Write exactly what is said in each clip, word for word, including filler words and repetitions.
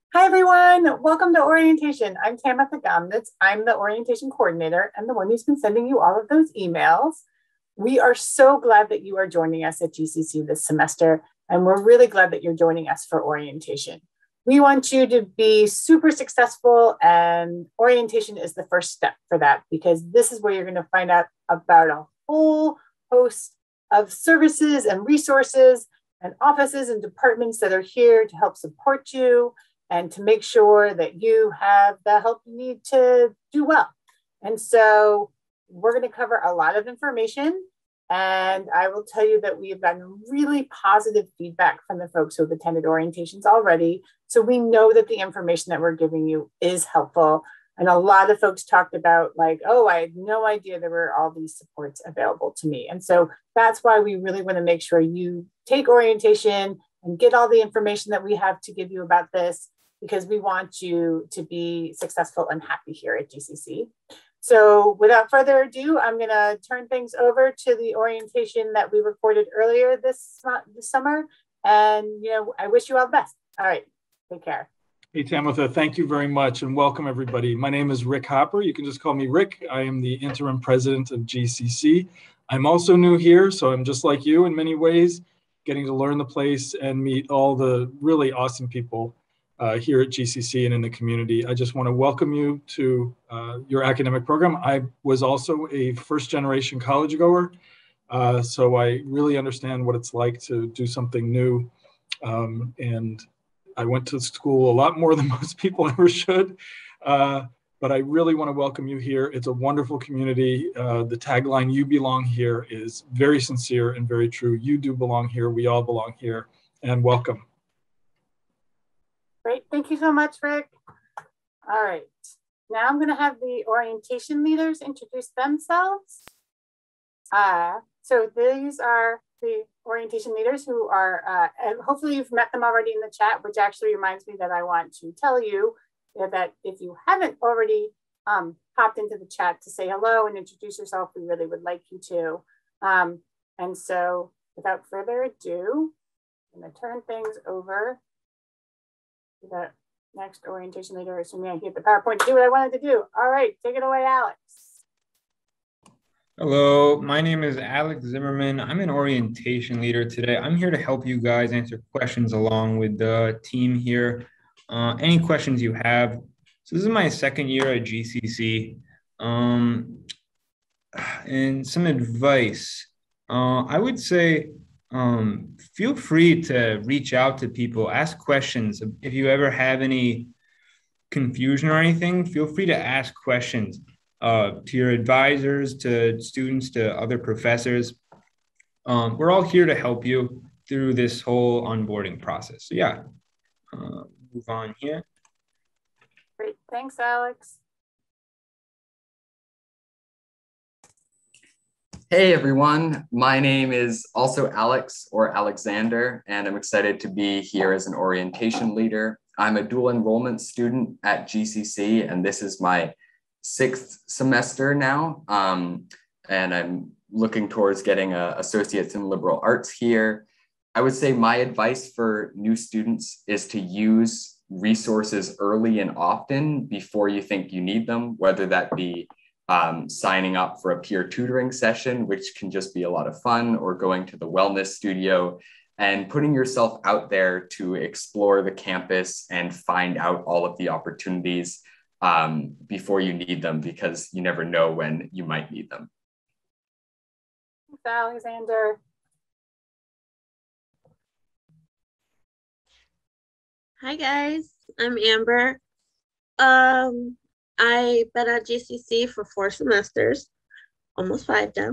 Hi, everyone. Welcome to orientation. I'm Tamitha Gomnitz. I'm the orientation coordinator and the one who's been sending you all of those emails. We are so glad that you are joining us at G C C this semester, and we're really glad that you're joining us for orientation. We want you to be super successful, and orientation is the first step for that because this is where you're going to find out about a whole host of services and resources and offices and departments that are here to help support you and to make sure that you have the help you need to do well. And so we're going to cover a lot of information. And I will tell you that we have gotten really positive feedback from the folks who have attended orientations already. So we know that the information that we're giving you is helpful. And a lot of folks talked about like, oh, I had no idea there were all these supports available to me. And so that's why we really want to make sure you take orientation and get all the information that we have to give you about this, because we want you to be successful and happy here at G C C. So without further ado, I'm gonna turn things over to the orientation that we recorded earlier this, this summer. And you know, I wish you all the best. All right, take care. Hey, Tamitha, thank you very much and welcome everybody. My name is Rick Hopper. You can just call me Rick. I am the interim president of G C C. I'm also new here, so I'm just like you in many ways, getting to learn the place and meet all the really awesome people Uh, here at G C C and in the community. I just want to welcome you to uh, your academic program. I was also a first generation college goer, uh, so I really understand what it's like to do something new. Um, and I went to school a lot more than most people ever should, uh, but I really want to welcome you here. It's a wonderful community. Uh, the tagline, "You belong here," is very sincere and very true. You do belong here. We all belong here, and welcome. Great, thank you so much, Rick. All right, now I'm gonna have the orientation leaders introduce themselves. Uh, so these are the orientation leaders who are, uh, and hopefully you've met them already in the chat, which actually reminds me that I want to tell you that if you haven't already um, popped into the chat to say hello and introduce yourself, we really would like you to. Um, and so without further ado, I'm gonna turn things over the next orientation leader, assuming I hit the PowerPoint to do what I wanted to do. All right, take it away, Alex. Hello, my name is Alex Zimmerman. I'm an orientation leader today. I'm here to help you guys answer questions along with the team here. Uh, any questions you have. So this is my second year at G C C. Um, and some advice. Uh, I would say um, feel free to reach out to people, ask questions. If you ever have any confusion or anything, feel free to ask questions uh, to your advisors, to students, to other professors. Um, we're all here to help you through this whole onboarding process. So yeah, uh, move on here. Great, thanks, Alex. Hey everyone, my name is also Alex or Alexander, and I'm excited to be here as an orientation leader. I'm a dual enrollment student at G C C, and this is my sixth semester now. Um, and I'm looking towards getting an associate's in liberal arts here. I would say my advice for new students is to use resources early and often before you think you need them, whether that be Um, signing up for a peer tutoring session, which can just be a lot of fun, or going to the wellness studio and putting yourself out there to explore the campus and find out all of the opportunities um, before you need them, because you never know when you might need them. Thanks, Alexander. Hi guys, I'm Amber. Um, I've been at G C C for four semesters, almost five now.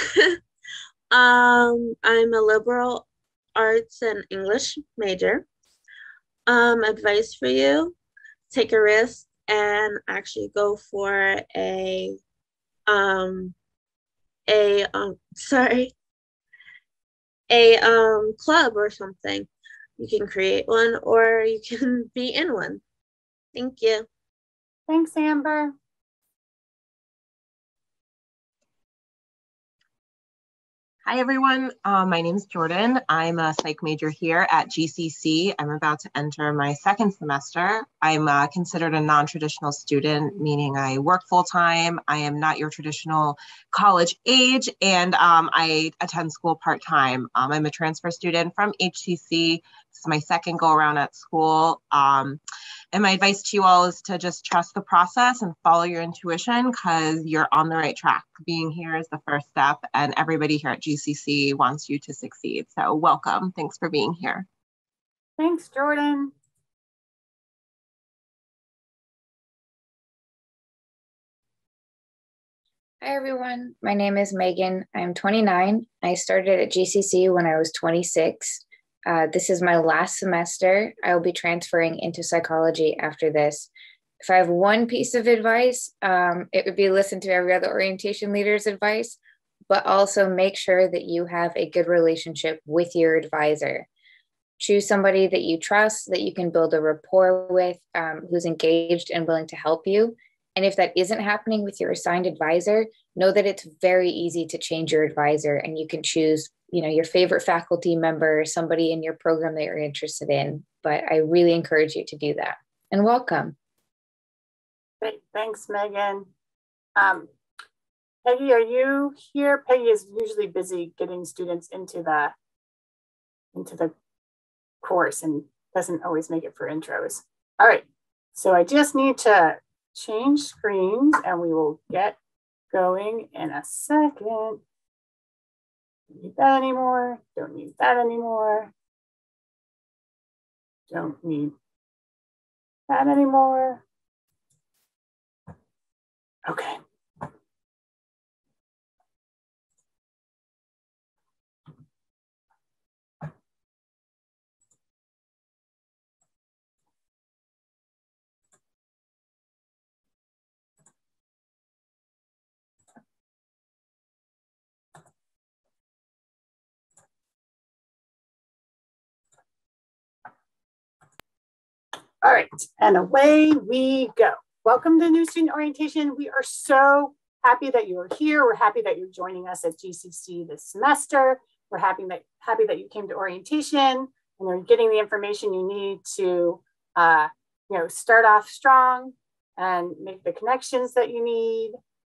um, I'm a liberal arts and English major. Um, advice for you, take a risk and actually go for a, um, a, um, sorry, a um, club or something. You can create one or you can be in one. Thank you. Thanks, Amber. Hi, everyone. Uh, my name is Jordan. I'm a psych major here at G C C. I'm about to enter my second semester. I'm uh, considered a non-traditional student, meaning I work full-time. I am not your traditional college age, and um, I attend school part-time. Um, I'm a transfer student from H C C. This is my second go-around at school. Um, and my advice to you all is to just trust the process and follow your intuition, because you're on the right track. Being here is the first step, and everybody here at G C C wants you to succeed. So welcome. Thanks for being here. Thanks, Jordan. Hi, everyone. My name is Megan. I'm twenty-nine. I started at G C C when I was twenty-six. Uh, this is my last semester. I will be transferring into psychology after this. If I have one piece of advice, um, it would be listen to every other orientation leader's advice, but also make sure that you have a good relationship with your advisor. Choose somebody that you trust, that you can build a rapport with, um, who's engaged and willing to help you. And if that isn't happening with your assigned advisor, know that it's very easy to change your advisor, and you can choose, you know, your favorite faculty member, somebody in your program that you're interested in. But I really encourage you to do that. And welcome. Great. Thanks, Megan. Um, Peggy, are you here? Peggy is usually busy getting students into the into the course and doesn't always make it for intros. All right, so I just need to change screens and we will get going in a second. Don't need that anymore. Don't need that anymore. Don't need that anymore. Okay. All right, and away we go. Welcome to New Student Orientation. We are so happy that you are here. We're happy that you're joining us at G C C this semester. We're happy that, happy that you came to orientation and you're getting the information you need to uh, you know, start off strong and make the connections that you need.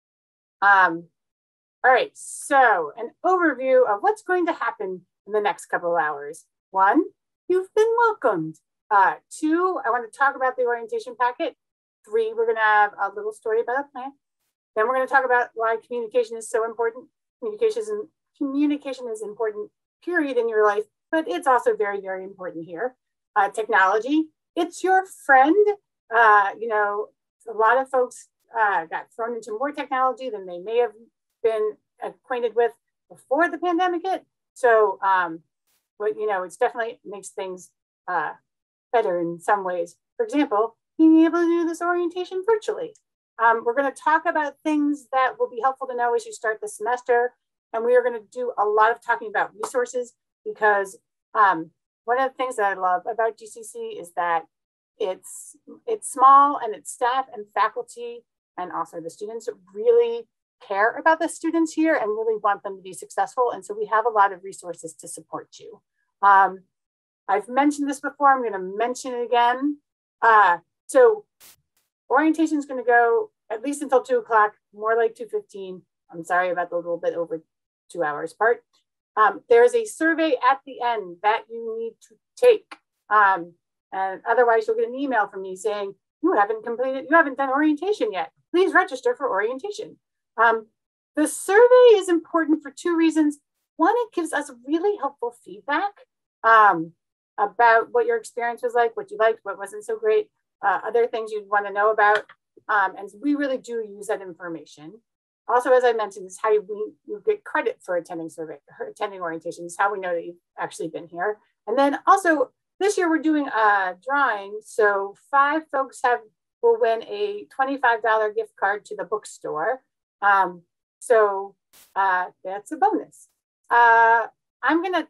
Um, all right, so an overview of what's going to happen in the next couple of hours. One, you've been welcomed. Uh, two, I want to talk about the orientation packet. Three, we're going to have a little story about a plan. Then we're going to talk about why communication is so important. Communication is, communication is important, period, in your life, but it's also very, very important here. Uh, technology, it's your friend. Uh, you know, a lot of folks uh, got thrown into more technology than they may have been acquainted with before the pandemic hit. So, um, but, you know, it's definitely makes things uh, better in some ways. For example, being able to do this orientation virtually. Um, we're going to talk about things that will be helpful to know as you start the semester. And we are going to do a lot of talking about resources, because um, one of the things that I love about G C C is that it's, it's small, and its staff and faculty and also the students really care about the students here and really want them to be successful. And so we have a lot of resources to support you. Um, I've mentioned this before, I'm going to mention it again. Uh, so orientation is going to go at least until two o'clock, more like two fifteen. I'm sorry about the little bit over two hours part. Um, there's a survey at the end that you need to take. Um, and otherwise you'll get an email from me saying, you haven't completed, you haven't done orientation yet. Please register for orientation. Um, the survey is important for two reasons. One, it gives us really helpful feedback um, about what your experience was like, what you liked, what wasn't so great, uh, other things you'd want to know about. Um, and we really do use that information. Also, as I mentioned, is how we you get credit for attending survey, or attending orientation. Is how we know that you've actually been here. And then also this year we're doing a drawing. So five folks have will win a twenty-five dollar gift card to the bookstore. Um, so uh, that's a bonus. Uh, I'm gonna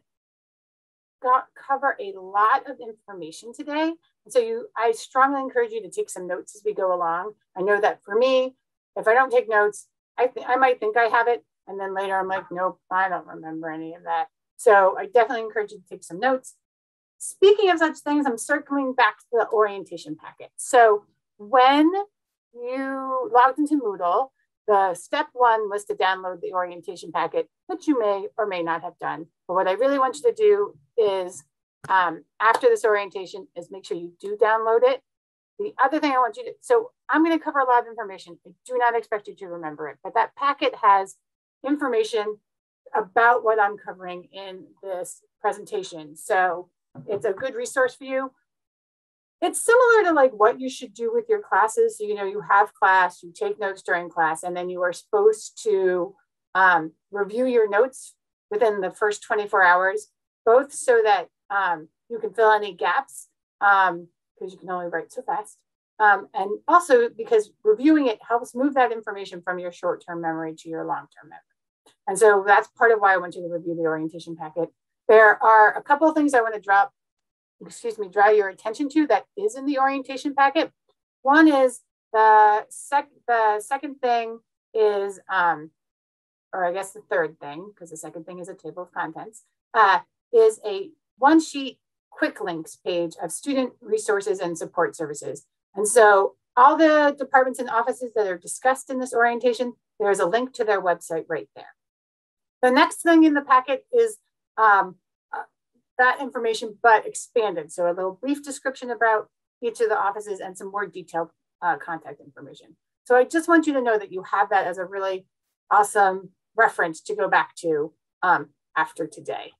go cover a lot of information today. And so you, I strongly encourage you to take some notes as we go along. I know that for me, if I don't take notes, I, th I might think I have it, And then later I'm like, nope, I don't remember any of that. So I definitely encourage you to take some notes. Speaking of such things, I'm circling back to the orientation packet. So when you logged into Moodle, the step one was to download the orientation packet, which you may or may not have done. But what I really want you to do is, um, after this orientation, is make sure you do download it. The other thing I want you to, so I'm going to cover a lot of information. I do not expect you to remember it, but that packet has information about what I'm covering in this presentation. So it's a good resource for you. It's similar to like what you should do with your classes. So, you know, you have class, you take notes during class, and then you are supposed to um, review your notes within the first twenty-four hours, both so that um, you can fill any gaps, um, because you can only write so fast. Um, and also because reviewing it helps move that information from your short-term memory to your long-term memory. And so that's part of why I want you to review the orientation packet. There are a couple of things I want to drop excuse me, draw your attention to that is in the orientation packet. One is the, sec the second thing is, um, or I guess the third thing, because the second thing is a table of contents, uh, is a one sheet quick links page of student resources and support services. And so all the departments and offices that are discussed in this orientation, there's a link to their website right there. The next thing in the packet is um, that information, but expanded. So a little brief description about each of the offices and some more detailed uh, contact information. So I just want you to know that you have that as a really awesome reference to go back to um, after today.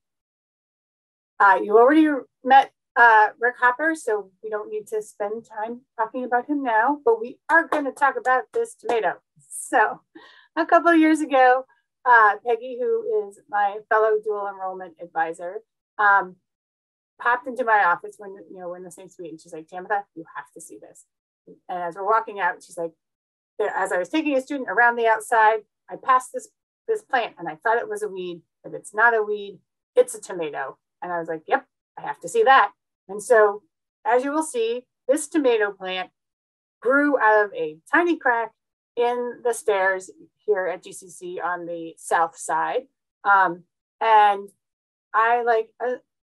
Uh, you already met uh, Rick Hopper, so we don't need to spend time talking about him now, but we are going to talk about this tomato. So a couple of years ago, uh, Peggy, who is my fellow dual enrollment advisor, Um, popped into my office when, you know, we're in the same suite, and she's like, Tamitha, you have to see this. And as we're walking out, she's like, as I was taking a student around the outside, I passed this, this plant and I thought it was a weed, but it's not a weed, it's a tomato. And I was like, yep, I have to see that. And so as you will see, this tomato plant grew out of a tiny crack in the stairs here at G C C on the south side. Um, and I like, uh,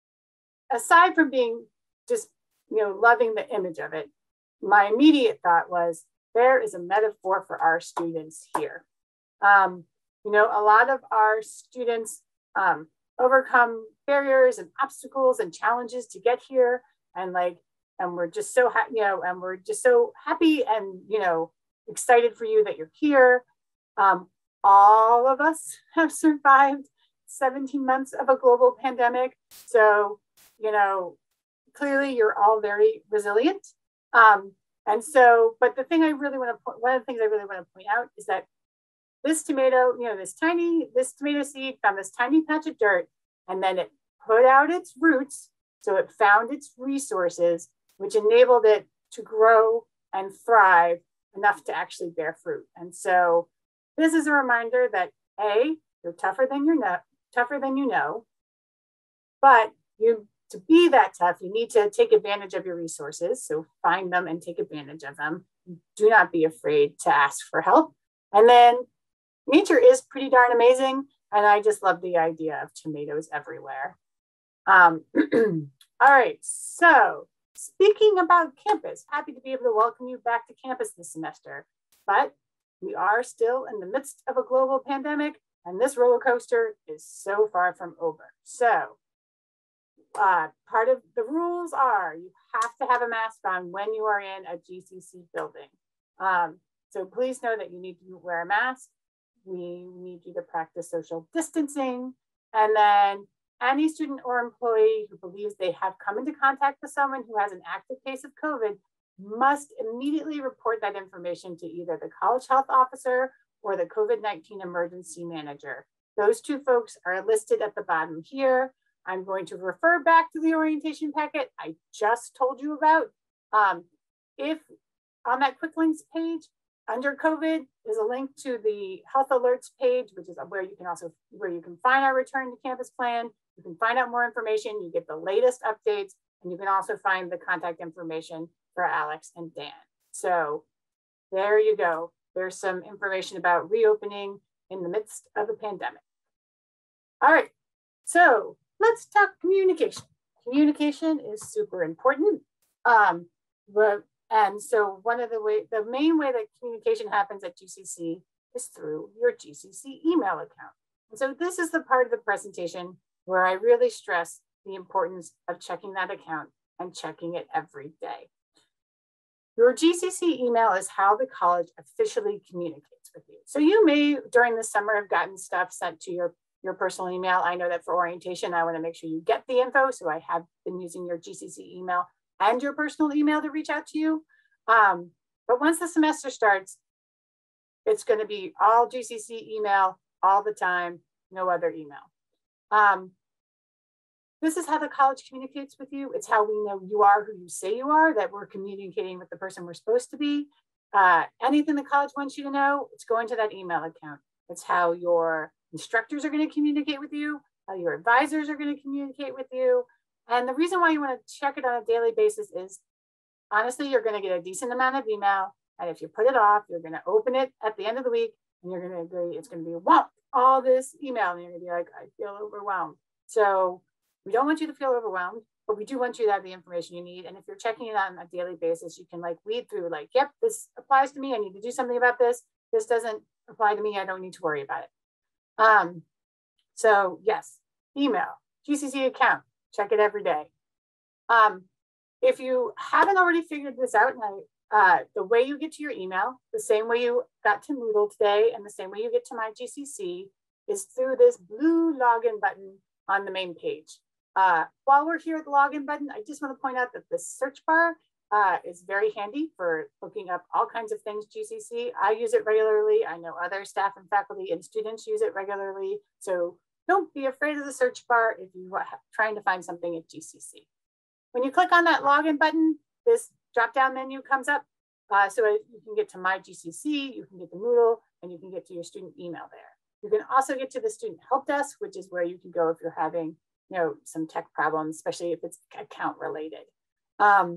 aside from being just, you know, loving the image of it, my immediate thought was, there is a metaphor for our students here. Um, you know, a lot of our students um, overcome barriers and obstacles and challenges to get here. And like, and we're just so happy, you know, and we're just so happy and, you know, excited for you that you're here. Um, all of us have survived seventeen months of a global pandemic. So, you know, clearly you're all very resilient. Um, and so, but the thing I really want to point, one of the things I really want to point out is that this tomato, you know, this tiny, this tomato seed found this tiny patch of dirt, and then it put out its roots. So it found its resources, which enabled it to grow and thrive enough to actually bear fruit. And so this is a reminder that A, you're tougher than you know, tougher than you know, but you, to be that tough, you need to take advantage of your resources. So find them and take advantage of them. Do not be afraid to ask for help. And then nature is pretty darn amazing. And I just love the idea of tomatoes everywhere. Um, all right, so speaking about campus, happy to be able to welcome you back to campus this semester, but we are still in the midst of a global pandemic, and this roller coaster is so far from over. So uh, part of the rules are you have to have a mask on when you are in a G C C building. Um, so please know that you need to wear a mask. We need you to practice social distancing. And then any student or employee who believes they have come into contact with someone who has an active case of COVID must immediately report that information to either the college health officer or the COVID nineteen emergency manager. Those two folks are listed at the bottom here. I'm going to refer back to the orientation packet I just told you about. Um, if on that quick links page, under COVID is a link to the health alerts page, which is where you can also, where you can find our return to campus plan. You can find out more information, you get the latest updates, and you can also find the contact information for Alex and Dan. So there you go. There's some information about reopening in the midst of a pandemic. All right, so let's talk communication. Communication is super important. Um, but, and so one of the way, the main way that communication happens at G C C is through your G C C email account. And so this is the part of the presentation where I really stress the importance of checking that account and checking it every day. Your G C C email is how the college officially communicates with you. So you may, during the summer, have gotten stuff sent to your, your personal email. I know that for orientation, I want to make sure you get the info. So I have been using your G C C email and your personal email to reach out to you. Um, but once the semester starts, it's going to be all G C C email all the time, no other email. Um, This is how the college communicates with you. It's how we know you are who you say you are, that we're communicating with the person we're supposed to be. Uh, anything the college wants you to know, it's going to that email account. It's how your instructors are going to communicate with you, how your advisors are going to communicate with you. And the reason why you want to check it on a daily basis is, honestly, you're going to get a decent amount of email. And if you put it off, you're going to open it at the end of the week and you're going to agree, it's going to be, wow, all this email. And you're going to be like, I feel overwhelmed. So we don't want you to feel overwhelmed, but we do want you to have the information you need. And if you're checking it on a daily basis, you can like weed through like, yep, this applies to me. I need to do something about this. This doesn't apply to me. I don't need to worry about it. Um, so yes, email, G C C account, check it every day. Um, if you haven't already figured this out, and I, uh, the way you get to your email, the same way you got to Moodle today and the same way you get to my G C C is through this blue login button on the main page. Uh, while we're here at the login button, I just want to point out that the search bar uh, is very handy for looking up all kinds of things G C C. I use it regularly. I know other staff and faculty and students use it regularly. So don't be afraid of the search bar if you are trying to find something at G C C. When you click on that login button, this drop-down menu comes up. Uh, so you can get to My G C C, you can get to Moodle, and you can get to your student email there. You can also get to the student help desk, which is where you can go if you're having you know, some tech problems, especially if it's account related. Um,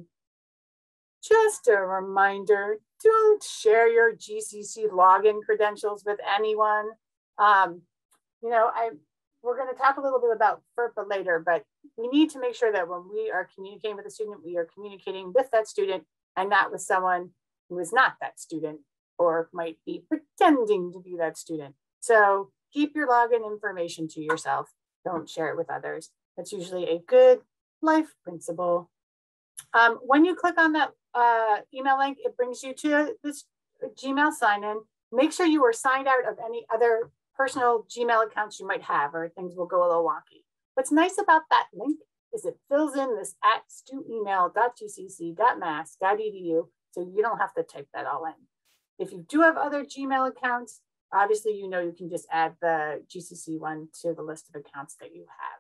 just a reminder, don't share your G C C login credentials with anyone. Um, you know, I we're going to talk a little bit about FERPA later, but we need to make sure that when we are communicating with a student, we are communicating with that student and not with someone who is not that student or might be pretending to be that student. So keep your login information to yourself. Don't share it with others. That's usually a good life principle. Um, when you click on that uh, email link, it brings you to this Gmail sign-in. Make sure you are signed out of any other personal Gmail accounts you might have, or things will go a little wonky. What's nice about that link is it fills in this at stu email dot g c c dot mass dot e d u, so you don't have to type that all in. If you do have other Gmail accounts, obviously, you know, you can just add the G C C one to the list of accounts that you have.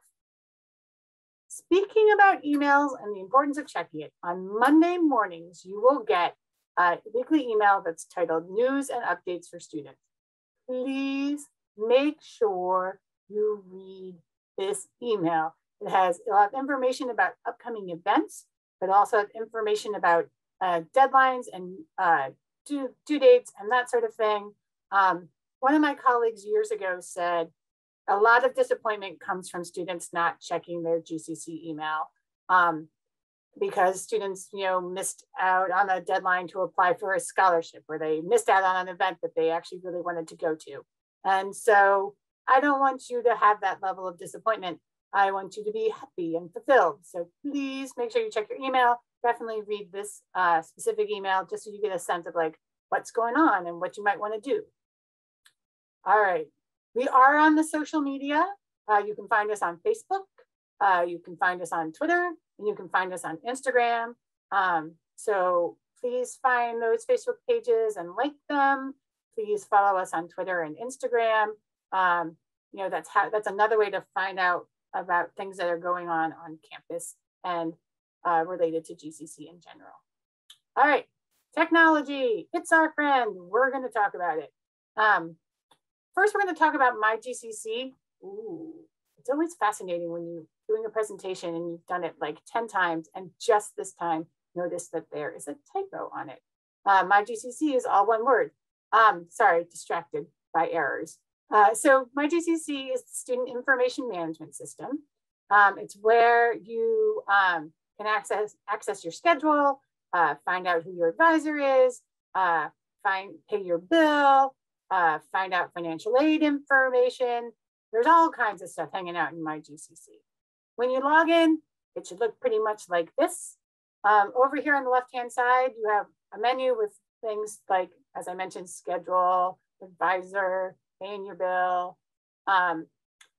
Speaking about emails and the importance of checking it, on Monday mornings, you will get a weekly email that's titled News and Updates for Students. Please make sure you read this email. It has a lot of information about upcoming events, but also information about uh, deadlines and uh, due, due dates and that sort of thing. Um, one of my colleagues years ago said, a lot of disappointment comes from students not checking their G C C email um, because students, you know, missed out on a deadline to apply for a scholarship, or they missed out on an event that they actually really wanted to go to. And so I don't want you to have that level of disappointment. I want you to be happy and fulfilled. So please make sure you check your email. Definitely read this uh, specific email just so you get a sense of like what's going on and what you might want to do. All right, we are on the social media. Uh, you can find us on Facebook. Uh, you can find us on Twitter, and you can find us on Instagram. Um, so please find those Facebook pages and like them. Please follow us on Twitter and Instagram. Um, you know, that's how, that's another way to find out about things that are going on on campus and uh, related to G C C in general. All right, technology, it's our friend. We're going to talk about it. Um, first, we're going to talk about My G C C. Ooh, it's always fascinating when you're doing a presentation and you've done it like ten times, and just this time, notice that there is a typo on it. Uh, My G C C is all one word. Um, sorry, distracted by errors. Uh, so my G C C is the Student Information Management System. Um, it's where you um, can access, access your schedule, uh, find out who your advisor is, uh, find, pay your bill, uh, find out financial aid information. There's all kinds of stuff hanging out in my G C C. When you log in, it should look pretty much like this. Um, over here on the left-hand side, you have a menu with things like, as I mentioned, schedule, advisor, paying your bill. Um,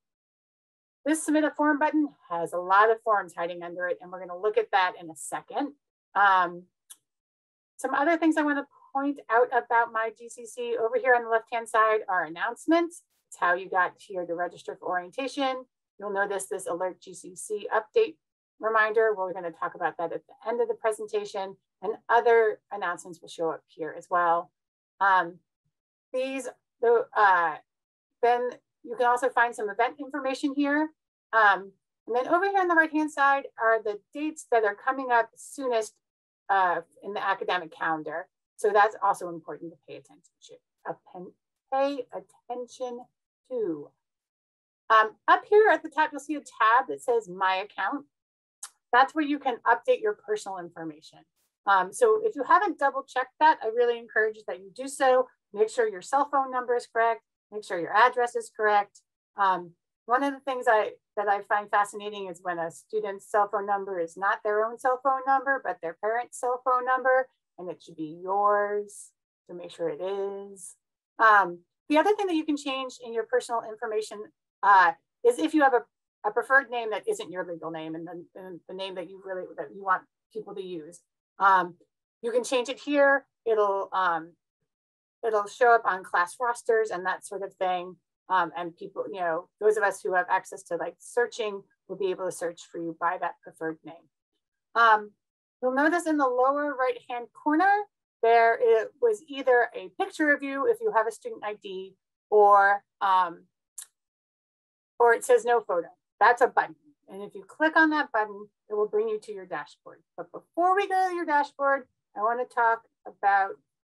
this submit a form button has a lot of forms hiding under it, and we're going to look at that in a second. Um, some other things I want to point out about my G C C over here on the left-hand side are announcements. It's how you got here to register for orientation. You'll notice this Alert G C C update reminder. We're going to talk about that at the end of the presentation, and other announcements will show up here as well. Um, these, the, uh, then you can also find some event information here. Um, and then over here on the right-hand side are the dates that are coming up soonest uh, in the academic calendar. So that's also important to pay attention to. Uh, pay attention to. Um, up here at the top, you'll see a tab that says My Account. That's where you can update your personal information. Um, so if you haven't double checked that, I really encourage that you do so. Make sure your cell phone number is correct. Make sure your address is correct. Um, one of the things I that I find fascinating is when a student's cell phone number is not their own cell phone number, but their parent's cell phone number, and it should be yours, so make sure it is. Um, the other thing that you can change in your personal information uh, is if you have a, a preferred name that isn't your legal name, and the, and the name that you really that you want people to use. Um, you can change it here. It'll um, it'll show up on class rosters and that sort of thing. Um, and people, you know, those of us who have access to like searching will be able to search for you by that preferred name. Um, you'll notice in the lower right-hand corner, there it was either a picture of you if you have a student I D, or um, or it says no photo. That's a button. And if you click on that button, it will bring you to your dashboard. But before we go to your dashboard, I want to talk about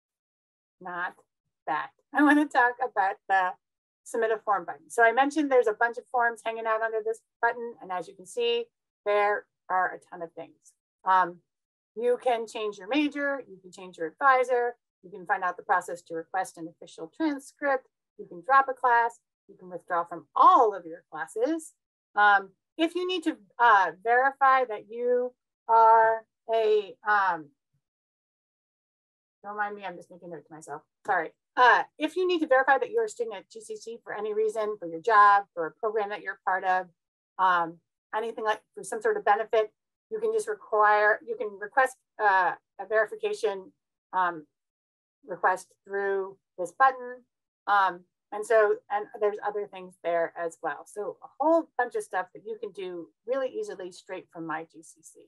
not that. I want to talk about the submit a form button. So I mentioned there's a bunch of forms hanging out under this button. And as you can see, there are a ton of things. Um, you can change your major, you can change your advisor, you can find out the process to request an official transcript, you can drop a class, you can withdraw from all of your classes. Um, if you need to uh, verify that you are a, um, don't mind me, I'm just making a note to myself, sorry. Uh, if you need to verify that you're a student at G C C for any reason, for your job, for a program that you're part of, um, anything like for some sort of benefit, you can just require, you can request uh, a verification um, request through this button. Um, and so, and there's other things there as well. So a whole bunch of stuff that you can do really easily straight from my G C C.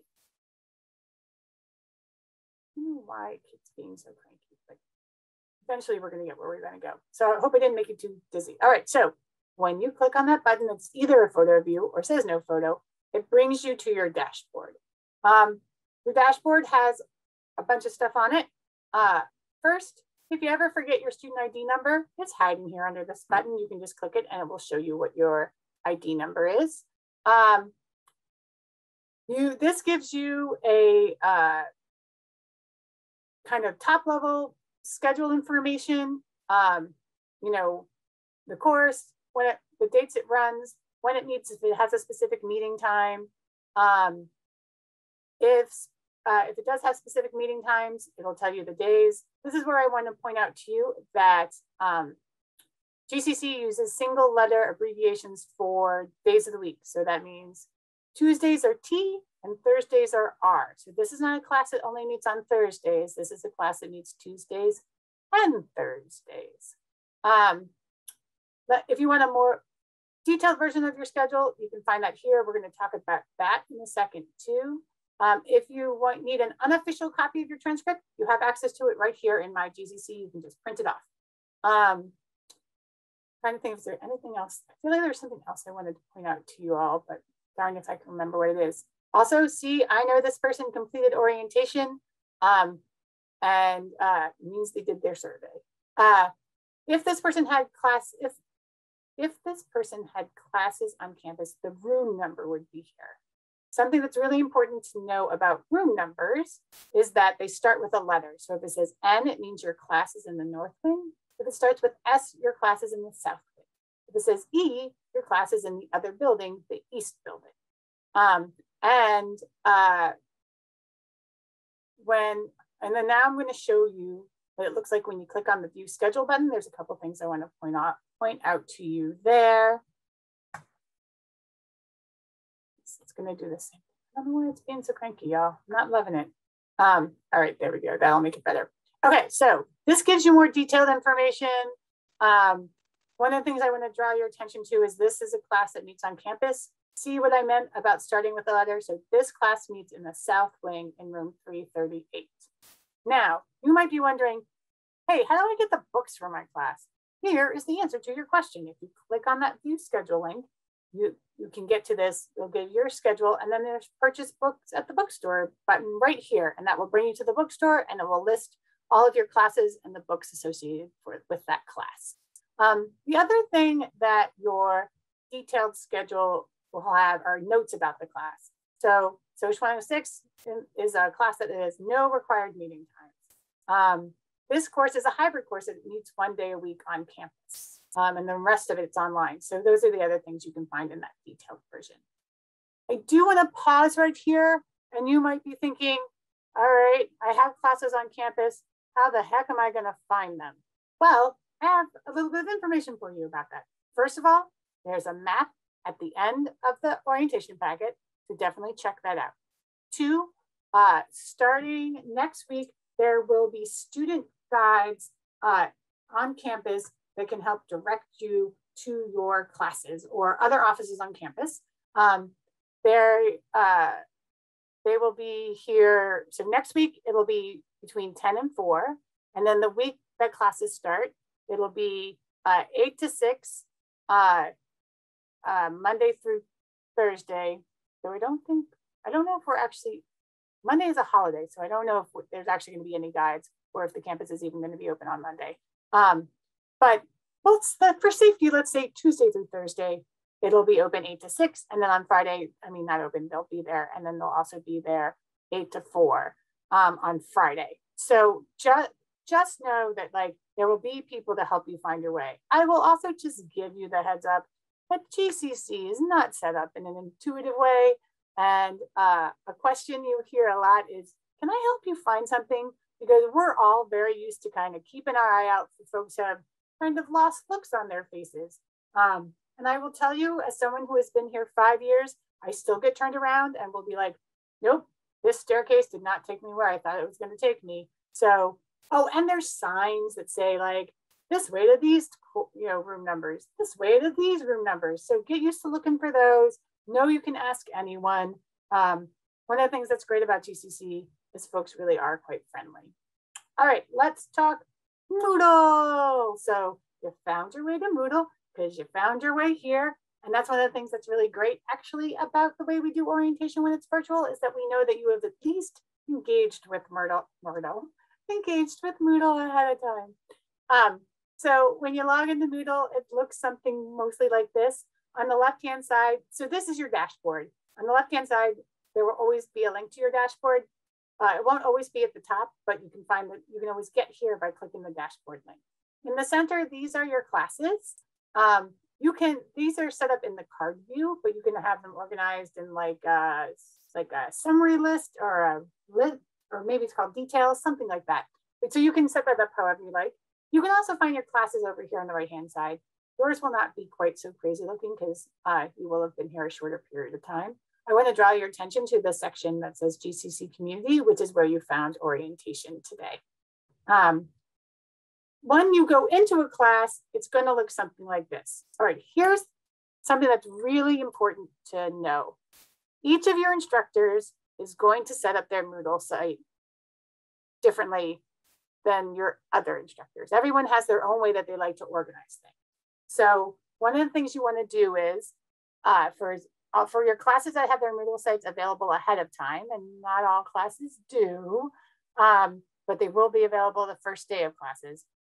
I don't know why it keeps being so cranky, but eventually we're going to get where we're going to go. So I hope I didn't make you too dizzy. All right, so when you click on that button, it's either a photo of you or says no photo, it brings you to your dashboard. Um, your dashboard has a bunch of stuff on it. Uh, first, if you ever forget your student I D number, it's hiding here under this button. You can just click it and it will show you what your I D number is. Um, you, this gives you a uh, kind of top level schedule information, um, you know, the course, when it, the dates it runs, when it needs, if it has a specific meeting time. Um, if, uh, if it does have specific meeting times, it'll tell you the days. This is where I want to point out to you that um, G C C uses single letter abbreviations for days of the week. So that means Tuesdays are T and Thursdays are R. So this is not a class that only meets on Thursdays. This is a class that meets Tuesdays and Thursdays. Um, but if you want a more detailed version of your schedule, you can find that here. We're going to talk about that in a second too. Um, if you want, need an unofficial copy of your transcript, you have access to it right here in my G C C. You can just print it off. Um, trying to think if there's anything else. I feel like there's something else I wanted to point out to you all, but darn if I can remember what it is. Also, see, I know this person completed orientation um, and uh, means they did their survey. Uh, if this person had class, if if this person had classes on campus, the room number would be here. Something that's really important to know about room numbers is that they start with a letter. So if it says N, it means your class is in the north wing. If it starts with S, your class is in the south wing. If it says E, your class is in the other building, the east building. Um, and uh, when, and then now I'm going to show you what it looks like when you click on the view schedule button. There's a couple things I want to point out, point out to you there. It's going to do the same. I don't know why it's being so cranky, y'all. I'm not loving it. Um, all right, there we go. That'll make it better. Okay, so this gives you more detailed information. Um, one of the things I want to draw your attention to is this is a class that meets on campus. See what I meant about starting with the letter? So this class meets in the south wing in room three thirty-eight. Now, you might be wondering, hey, how do I get the books for my class? Here is the answer to your question. If you click on that view schedule link, you, you can get to this, you'll get your schedule, and then there's purchase books at the bookstore button right here, and that will bring you to the bookstore, and it will list all of your classes and the books associated for, with that class. Um, the other thing that your detailed schedule will have are notes about the class. So Social one oh six is a class that has no required meeting times. Um, this course is a hybrid course that meets one day a week on campus. Um, and the rest of it's online. So those are the other things you can find in that detailed version. I do want to pause right here, and you might be thinking, all right, I have classes on campus. How the heck am I going to find them? Well, I have a little bit of information for you about that. First of all, there's a map at the end of the orientation packet, so definitely check that out. Two, uh, starting next week, there will be student guides uh, on campus that can help direct you to your classes or other offices on campus. Um, uh, they will be here. So next week, it'll be between ten and four. And then the week that classes start, it'll be uh, eight to six, uh, uh, Monday through Thursday. So I don't think, I don't know if we're actually, Monday is a holiday. So I don't know if there's actually gonna be any guides or if the campus is even gonna be open on Monday. Um, But let's, for safety, let's say Tuesday through Thursday, it'll be open eight to six. And then on Friday, I mean, not open, they'll be there. And then they'll also be there eight to four um, on Friday. So just, just know that like, there will be people to help you find your way. I will also just give you the heads up that G C C is not set up in an intuitive way. And uh, a question you hear a lot is, can I help you find something? Because we're all very used to kind of keeping our eye out for folks who have kind of lost looks on their faces. Um, and I will tell you, as someone who has been here five years, I still get turned around and will be like, nope, this staircase did not take me where I thought it was going to take me. So, oh, and there's signs that say like, this way to these, you know, room numbers, this way to these room numbers. So get used to looking for those. Know you can ask anyone. Um, one of the things that's great about G C C is folks really are quite friendly. All right, let's talk Moodle. So you found your way to Moodle because you found your way here. And that's one of the things that's really great actually about the way we do orientation when it's virtual is that we know that you have at least engaged with Moodle, Moodle engaged with Moodle ahead of time. Um, so when you log into Moodle, it looks something mostly like this. On the left-hand side, so this is your dashboard. On the left-hand side, there will always be a link to your dashboard. Uh, it won't always be at the top, but you can find that you can always get here by clicking the dashboard link. In the center, these are your classes. Um, you can, these are set up in the card view, but you can have them organized in like a, like a summary list or a list, or maybe it's called details, something like that. But so you can set that up however you like. You can also find your classes over here on the right-hand side. Yours will not be quite so crazy looking because uh, you will have been here a shorter period of time. I want to draw your attention to the section that says G C C Community, which is where you found orientation today. Um, when you go into a class, it's going to look something like this. All right, here's something that's really important to know. Each of your instructors is going to set up their Moodle site differently than your other instructors. Everyone has their own way that they like to organize things. So one of the things you want to do is uh, for Uh, for your classes that have their Moodle sites available ahead of time, and not all classes do, um, but they will be available the first day of classes.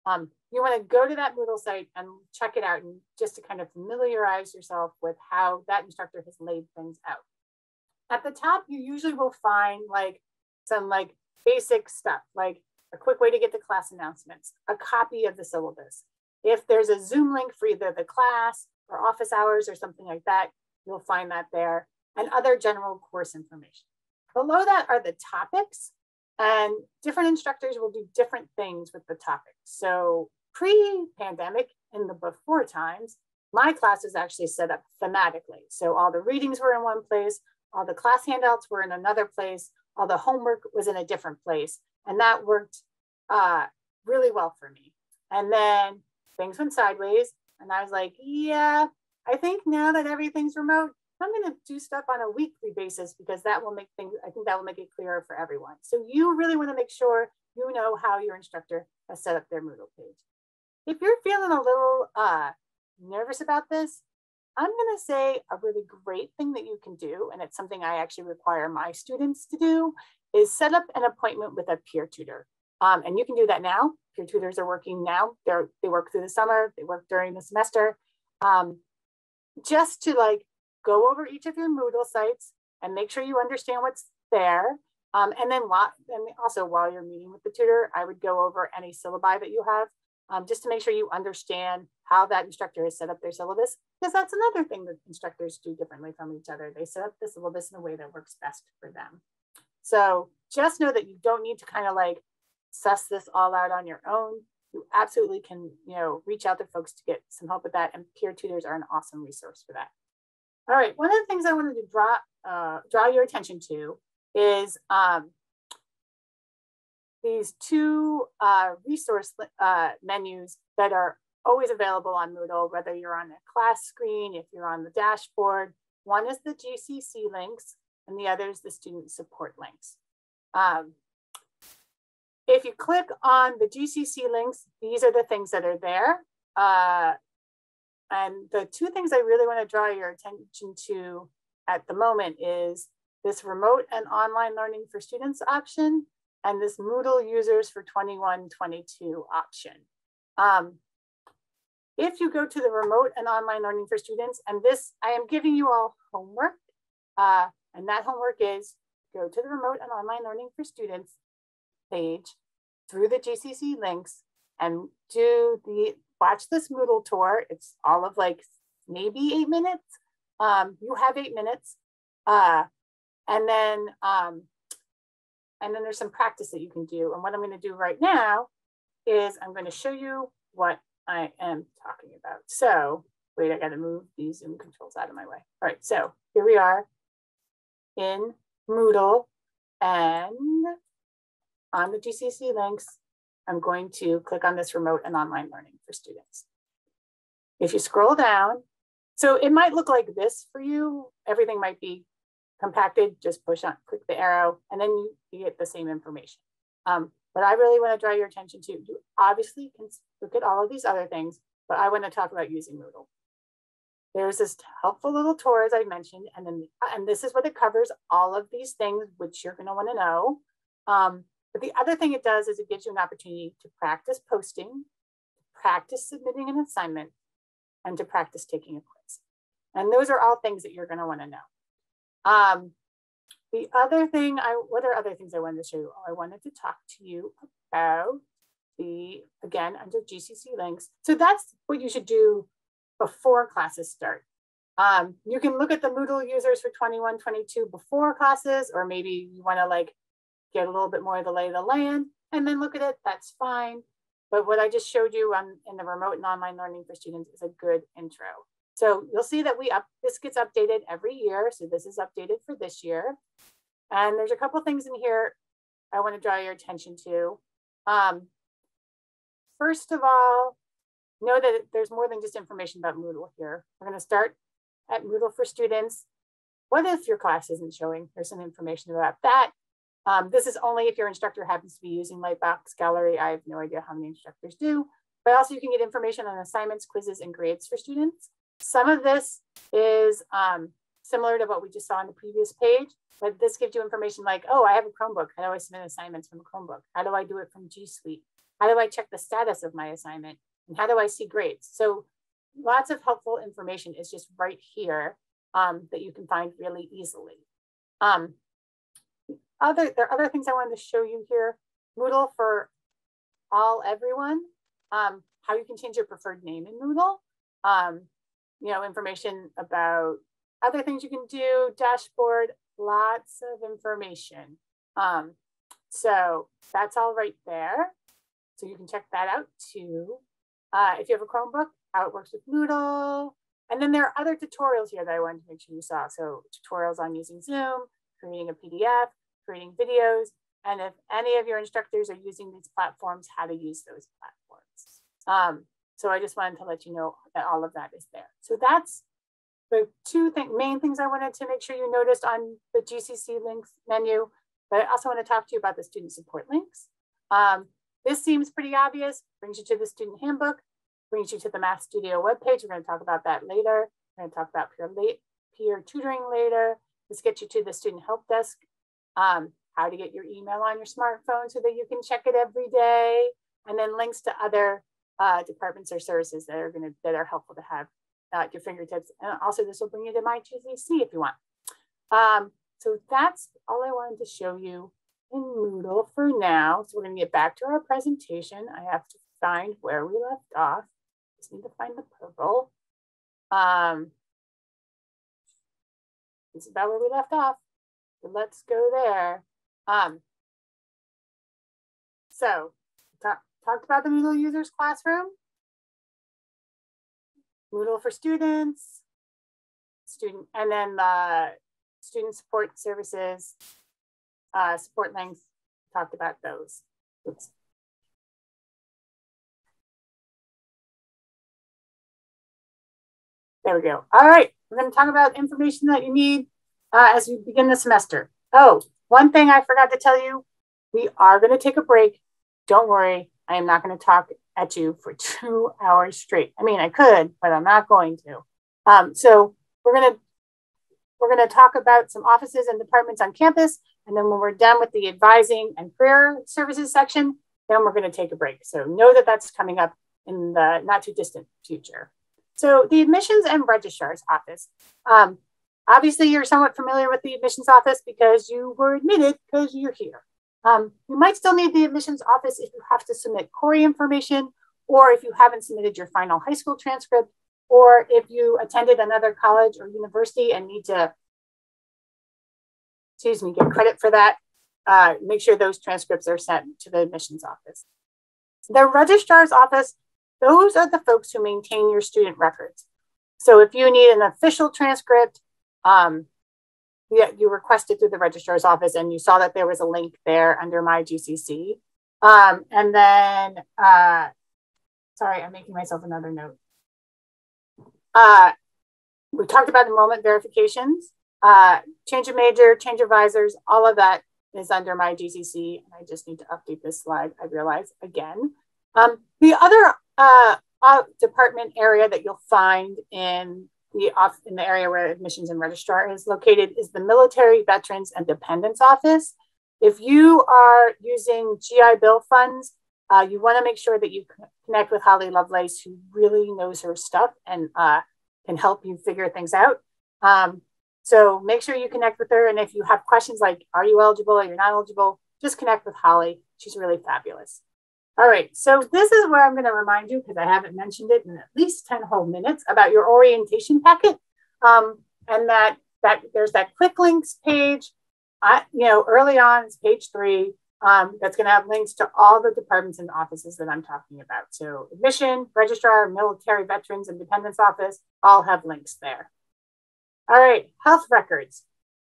Um, you want to go to that Moodle site and check it out, and just to kind of familiarize yourself with how that instructor has laid things out. At the top, you usually will find like some like basic stuff, like a quick way to get the class announcements, a copy of the syllabus. If there's a Zoom link for either the class or office hours or something like that, you'll find that there, and other general course information. Below that are the topics, and different instructors will do different things with the topics. So pre-pandemic, in the before times, my class was actually set up thematically. So all the readings were in one place, all the class handouts were in another place, all the homework was in a different place. And that worked uh, really well for me. And then things went sideways, and I was like, yeah, I think now that everything's remote, I'm going to do stuff on a weekly basis, because that will make things, I think that will make it clearer for everyone. So you really want to make sure you know how your instructor has set up their Moodle page. If you're feeling a little uh, nervous about this, I'm going to say a really great thing that you can do, and it's something I actually require my students to do, is set up an appointment with a peer tutor. Um, and you can do that now. Peer tutors are working now. They're, they work through the summer, they work during the semester. Um, just to like go over each of your Moodle sites and make sure you understand what's there. Um, and then while, and also while you're meeting with the tutor, I would go over any syllabi that you have, um, just to make sure you understand how that instructor has set up their syllabus, because that's another thing that instructors do differently from each other. They set up the syllabus in a way that works best for them. So just know that you don't need to kind of like suss this all out on your own. You absolutely can, you know, reach out to folks to get some help with that, and peer tutors are an awesome resource for that. All right, one of the things I wanted to draw uh, draw your attention to is um, these two uh, resource uh, menus that are always available on Moodle, whether you're on a class screen, if you're on the dashboard. One is the G C C links, and the other is the student support links. Um, if you click on the G C C links, these are the things that are there. Uh, and the two things I really want to draw your attention to at the moment is this remote and online learning for students option, and this Moodle users for twenty-one twenty-two option. Um, if you go to the remote and online learning for students, and this, I am giving you all homework, uh, and that homework is go to the remote and online learning for students page through the G C C links and do the, watch this Moodle tour. It's all of like maybe eight minutes. Um, you have eight minutes. Uh, and then, um, and then there's some practice that you can do. And what I'm going to do right now is I'm going to show you what I am talking about. So wait, I got to move these Zoom controls out of my way. All right, so here we are in Moodle, and on the G C C links, I'm going to click on this remote and online learning for students. If you scroll down, so it might look like this for you. Everything might be compacted, just push on, click the arrow, and then you, you get the same information. Um, but I really want to draw your attention to, you obviously can look at all of these other things, but I want to talk about using Moodle. There's this helpful little tour, as I mentioned, and then and this is what it covers, all of these things, which you're going to want to know. Um, but the other thing it does is it gives you an opportunity to practice posting, practice submitting an assignment, and to practice taking a quiz. And those are all things that you're going to want to know. Um, the other thing, I what are other things I wanted to show you? Oh, I wanted to talk to you about the, again, under G C C links. So that's what you should do before classes start. Um, you can look at the Moodle users for twenty-one twenty-two before classes, or maybe you want to like get a little bit more of the lay of the land and then look at it, that's fine. But what I just showed you on, in the remote and online learning for students is a good intro. So you'll see that we up, this gets updated every year. So this is updated for this year. And there's a couple things in here I want to draw your attention to. Um, first of all, know that there's more than just information about Moodle here. We're going to start at Moodle for Students. What if your class isn't showing? There's some information about that. Um, this is only if your instructor happens to be using Lightbox Gallery. I have no idea how many instructors do, but also you can get information on assignments, quizzes, and grades for students. Some of this is um, similar to what we just saw on the previous page, but this gives you information like, oh, I have a Chromebook. How do I submit assignments from a Chromebook? How do I do it from G Suite? How do I check the status of my assignment? And how do I see grades? So lots of helpful information is just right here um, that you can find really easily. Um, other, there are other things I wanted to show you here. Moodle for all, everyone. Um, how you can change your preferred name in Moodle. Um, you know, information about other things you can do, dashboard, lots of information. Um, so that's all right there. So you can check that out too. Uh, if you have a Chromebook, how it works with Moodle. And then there are other tutorials here that I wanted to make sure you saw. So tutorials on using Zoom, creating a P D F, creating videos, and if any of your instructors are using these platforms, how to use those platforms. Um, so I just wanted to let you know that all of that is there. So that's the two th main things I wanted to make sure you noticed on the G C C links menu, but I also want to talk to you about the student support links. Um, this seems pretty obvious, brings you to the student handbook, brings you to the Math Studio webpage. We're going to talk about that later. We're going to talk about peer, late, peer tutoring later. This gets you to the student help desk, um, how to get your email on your smartphone so that you can check it every day, and then links to other uh, departments or services that are going to that are helpful to have at your fingertips. And also this will bring you to my G C C if you want. Um, so that's all I wanted to show you in Moodle for now. So we're going to get back to our presentation. I have to find where we left off. Just need to find the purple. Um, this is about where we left off. So let's go there. Um, so talk, talked about the Moodle Users Classroom, Moodle for students, student, and then the student support services, uh, support links, talked about those. Oops. There we go. All right, we're going to talk about information that you need uh, as you begin the semester. Oh, one thing I forgot to tell you, we are going to take a break. Don't worry, I am not going to talk at you for two hours straight. I mean, I could, but I'm not going to. Um, so we're going to we're going to talk about some offices and departments on campus, and then when we're done with the advising and career services section, then we're going to take a break. So know that that's coming up in the not too distant future. So the admissions and registrar's office. Um, obviously, you're somewhat familiar with the admissions office because you were admitted because you're here. Um, you might still need the admissions office if you have to submit Corey information, or if you haven't submitted your final high school transcript, or if you attended another college or university and need to, excuse me, get credit for that. Uh, make sure those transcripts are sent to the admissions office. The registrar's office, those are the folks who maintain your student records. So if you need an official transcript, um, yeah, you request it through the registrar's office, and you saw that there was a link there under my G C C. Um, and then, uh, sorry, I'm making myself another note. Uh, we talked about enrollment verifications, uh, change of major, change of advisors, all of that is under my G C C. And I just need to update this slide, I realize, again. Um, the other uh, uh, department area that you'll find in the off in the area where admissions and registrar is located is the Military, Veterans, and Dependents Office. If you are using G I Bill funds, uh, you want to make sure that you connect with Holly Lovelace, who really knows her stuff and uh, can help you figure things out. Um, so make sure you connect with her. And if you have questions like, are you eligible or you're not eligible, just connect with Holly. She's really fabulous. All right, so this is where I'm going to remind you, because I haven't mentioned it in at least ten whole minutes, about your orientation packet. Um, and that, that there's that quick links page, uh, you know, early on, it's page three, um, that's going to have links to all the departments and offices that I'm talking about. So admission, registrar, military, veterans, and dependents office all have links there. All right, health records.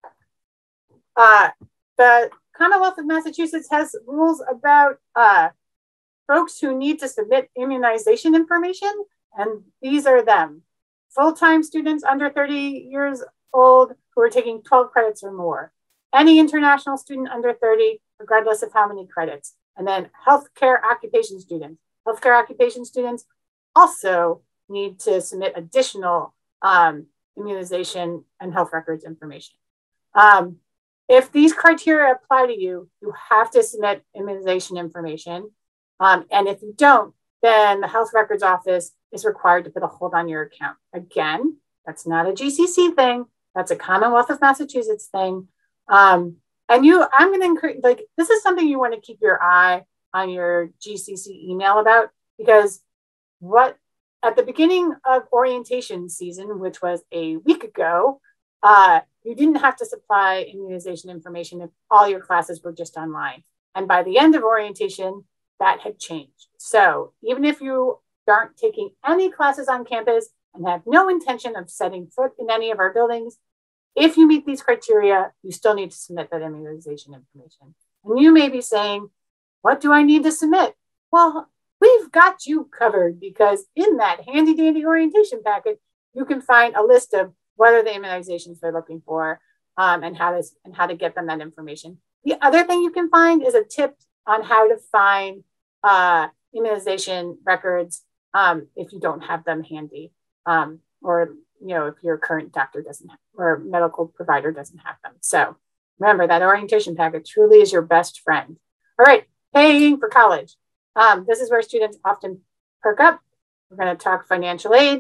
Uh, the Commonwealth of Massachusetts has rules about uh, folks who need to submit immunization information, and these are them. Full-time students under thirty years old who are taking twelve credits or more. Any international student under thirty, regardless of how many credits. And then healthcare occupation students. Healthcare occupation students also need to submit additional um, immunization and health records information. Um, if these criteria apply to you, you have to submit immunization information. Um, and if you don't, then the health records office is required to put a hold on your account. Again, that's not a G C C thing. That's a Commonwealth of Massachusetts thing. Um, and you, I'm going to encourage, like, this is something you want to keep your eye on your G C C email about, because what at the beginning of orientation season, which was a week ago, uh, you didn't have to supply immunization information if all your classes were just online. And by the end of orientation, that had changed. So even if you aren't taking any classes on campus and have no intention of setting foot in any of our buildings, if you meet these criteria, you still need to submit that immunization information. And you may be saying, what do I need to submit? Well, we've got you covered, because in that handy dandy orientation packet, you can find a list of what are the immunizations they're looking for, um, and how to and how to get them that information. The other thing you can find is a tip on how to find uh, immunization records um, if you don't have them handy, um, or you know if your current doctor doesn't have, or medical provider doesn't have them. So remember, that orientation packet truly is your best friend. All right, paying for college. Um, this is where students often perk up. We're going to talk financial aid.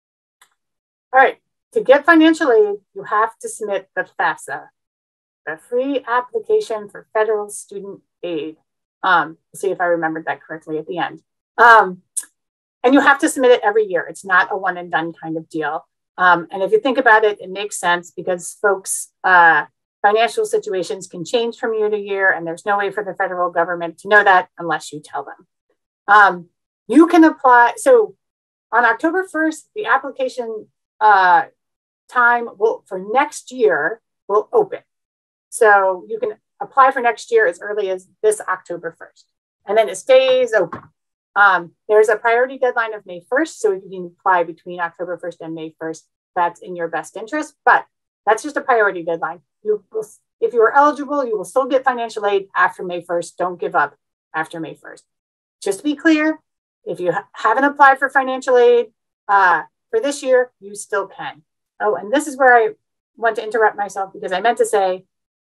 All right, to get financial aid, you have to submit the FAFSA, the Free Application for Federal Student Aid. Um, see if I remembered that correctly at the end. Um, and you have to submit it every year. It's not a one and done kind of deal. Um, and if you think about it, it makes sense, because folks' uh, financial situations can change from year to year, and there's no way for the federal government to know that unless you tell them. Um, you can apply. So on October first, the application uh, time will for next year will open. So you can apply for next year as early as this October first, and then it stays open. Um, there's a priority deadline of May first, so if you can apply between October first and May first, that's in your best interest, but that's just a priority deadline. You will, if you are eligible, you will still get financial aid after May first. Don't give up after May first. Just to be clear, if you ha haven't applied for financial aid uh, for this year, you still can. Oh, and this is where I want to interrupt myself, because I meant to say,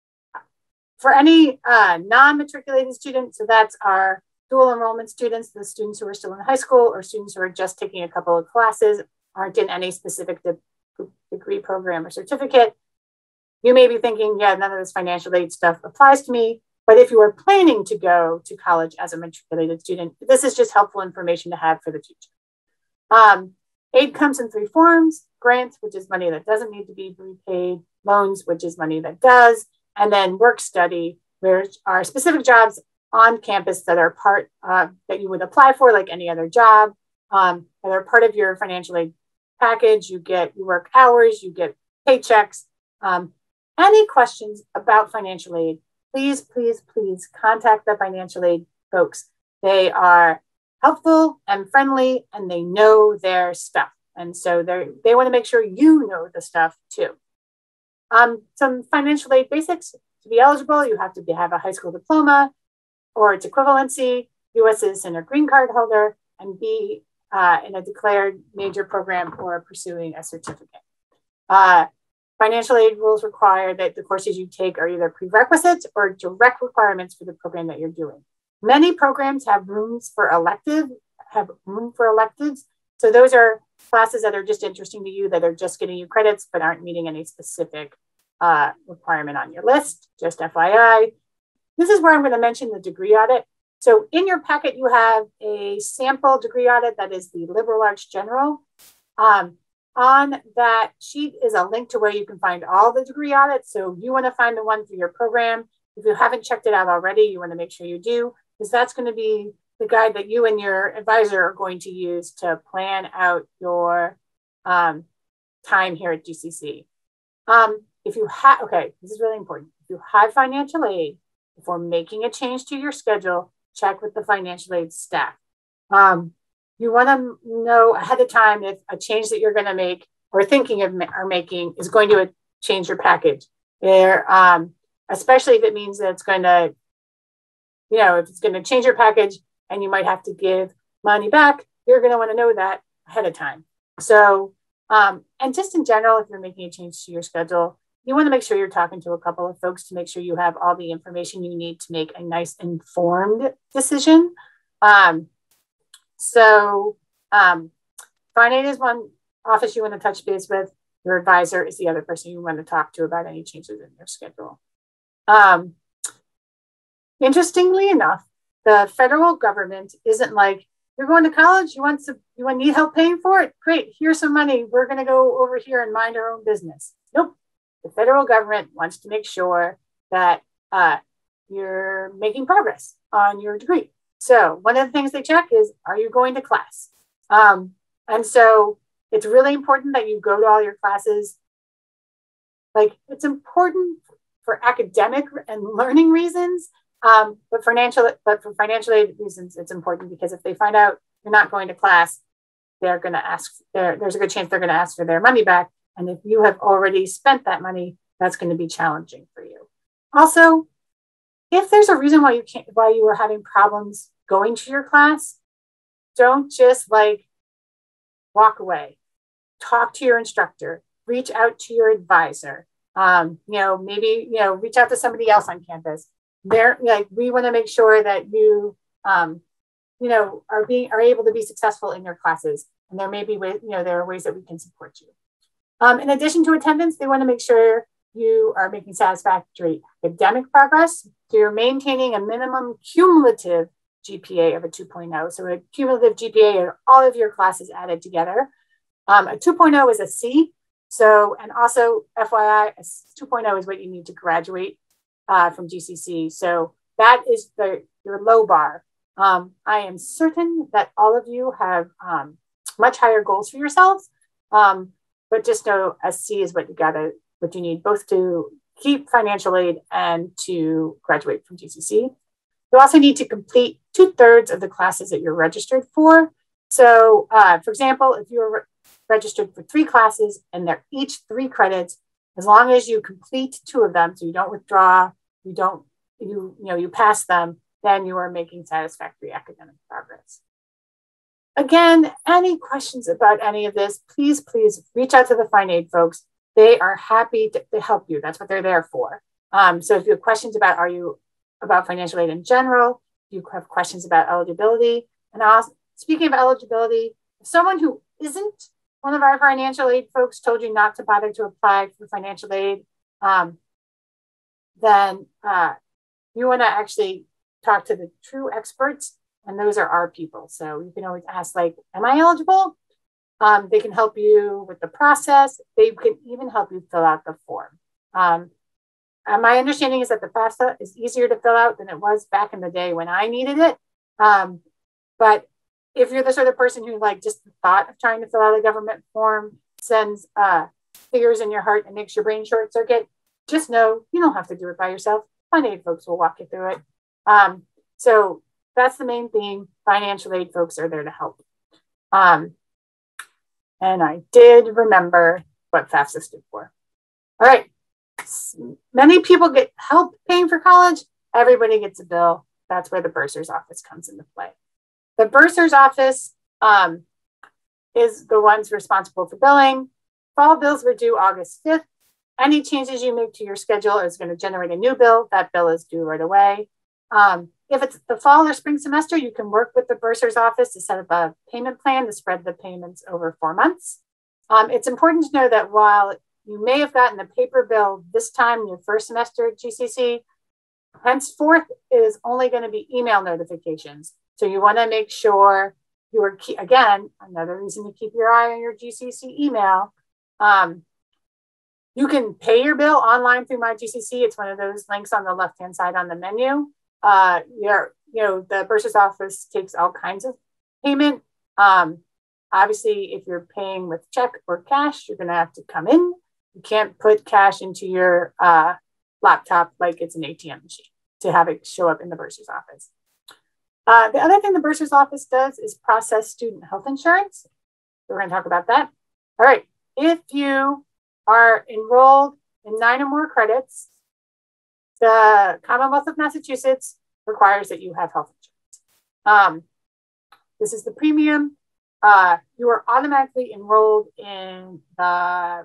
for any uh, non-matriculated students, so that's our dual enrollment students, the students who are still in high school, or students who are just taking a couple of classes, aren't in any specific de degree program or certificate. You may be thinking, yeah, none of this financial aid stuff applies to me. But if you are planning to go to college as a matriculated student, this is just helpful information to have for the future. Um, aid comes in three forms: grants, which is money that doesn't need to be repaid; loans, which is money that does; and then work study, which are specific jobs on campus that are part uh, that you would apply for like any other job, um, that are part of your financial aid package. You get you work hours, you get paychecks. Um, any questions about financial aid, please, please, please contact the financial aid folks. They are helpful and friendly, and they know their stuff. And so they they want to make sure you know the stuff too. Um, some financial aid basics. To be eligible, you have to be, have a high school diploma or its equivalency, U S citizen or green card holder, and be uh, in a declared major program or pursuing a certificate. Uh, financial aid rules require that the courses you take are either prerequisites or direct requirements for the program that you're doing. Many programs have rooms for elective, have room for electives. So those are classes that are just interesting to you, that are just getting you credits, but aren't meeting any specific uh, requirement on your list, just F Y I. This is where I'm going to mention the degree audit. So in your packet, you have a sample degree audit that is the liberal arts general. Um, on that sheet is a link to where you can find all the degree audits. So you want to find the one for your program. If you haven't checked it out already, you want to make sure you do, because that's going to be the guide that you and your advisor are going to use to plan out your um, time here at G C C. Um, if you have, okay, this is really important. If you have financial aid, before making a change to your schedule, check with the financial aid staff. Um, you want to know ahead of time if a change that you're going to make or thinking of or making is going to change your package. There, um, especially if it means that it's going to, you know, if it's going to change your package and you might have to give money back, you're going to want to know that ahead of time. So, um, and just in general, if you're making a change to your schedule, you want to make sure you're talking to a couple of folks to make sure you have all the information you need to make a nice informed decision. Um, so um, FineAid is one office you want to touch base with. Your advisor is the other person you want to talk to about any changes in your schedule. Um, interestingly enough, the federal government isn't like, you're going to college, you want some, you want need help paying for it? Great, here's some money. We're going to go over here and mind our own business. Nope. The federal government wants to make sure that uh, you're making progress on your degree. So one of the things they check is, are you going to class? Um, and so it's really important that you go to all your classes. Like, it's important for academic and learning reasons, um, but financial, but for financial aid reasons, it's important because if they find out you're not going to class, they're going to ask. There's a good chance they're going to ask for their money back. And if you have already spent that money, that's going to be challenging for you. Also, if there's a reason why you can't, why you are having problems going to your class, don't just like walk away. Talk to your instructor. Reach out to your advisor. Um, you know, maybe you know, reach out to somebody else on campus. There, like we want to make sure that you, um, you know, are being are able to be successful in your classes. And there may be ways, you know, there are ways that we can support you. Um, in addition to attendance, they want to make sure you are making satisfactory academic progress. So you're maintaining a minimum cumulative G P A of a two point oh. So a cumulative G P A are all of your classes added together. Um, a two point oh is a C. So, and also F Y I, a two point oh is what you need to graduate uh, from G C C. So that is the your low bar. Um, I am certain that all of you have um, much higher goals for yourselves. Um, But just know a C is what you gotta, what you need both to keep financial aid and to graduate from G C C. You also need to complete two thirds of the classes that you're registered for. So uh, for example, if you're re registered for three classes and they're each three credits, as long as you complete two of them, so you don't withdraw, you don't, you, you know, you pass them, then you are making satisfactory academic progress. Again, any questions about any of this, please, please reach out to the FineAid folks. They are happy to, to help you. That's what they're there for. Um, so if you have questions about, are you about financial aid in general, if you have questions about eligibility, and also, speaking of eligibility, if someone who isn't one of our financial aid folks told you not to bother to apply for financial aid, um, then uh, you want to actually talk to the true experts. And those are our people. So you can always ask, like, am I eligible? Um, they can help you with the process. They can even help you fill out the form. Um, and my understanding is that the FAFSA is easier to fill out than it was back in the day when I needed it. Um, but if you're the sort of person who, like, just the thought of trying to fill out a government form sends uh, figures in your heart and makes your brain short circuit, just know you don't have to do it by yourself. FineAid folks will walk you through it. Um, so that's the main thing. Financial aid folks are there to help. Um, and I did remember what FAFSA stood for. All right. Many people get help paying for college. Everybody gets a bill. That's where the bursar's office comes into play. The bursar's office um, is the ones responsible for billing. Fall bills were due August fifth. Any changes you make to your schedule is going to generate a new bill. That bill is due right away. Um, If it's the fall or spring semester, you can work with the bursar's office to set up a payment plan to spread the payments over four months. Um, it's important to know that while you may have gotten a paper bill this time in your first semester at G C C, henceforth is only going to be email notifications. So you want to make sure you are, again, another reason to keep your eye on your G C C email. Um, you can pay your bill online through My G C C. It's one of those links on the left-hand side on the menu. Uh, your, you know, the bursar's office takes all kinds of payment. Um, obviously, if you're paying with check or cash, you're going to have to come in. You can't put cash into your uh, laptop like it's an A T M machine to have it show up in the bursar's office. Uh, the other thing the bursar's office does is process student health insurance. We're going to talk about that. All right. If you are enrolled in nine or more credits, the Commonwealth of Massachusetts requires that you have health insurance. Um, this is the premium. Uh, you are automatically enrolled in the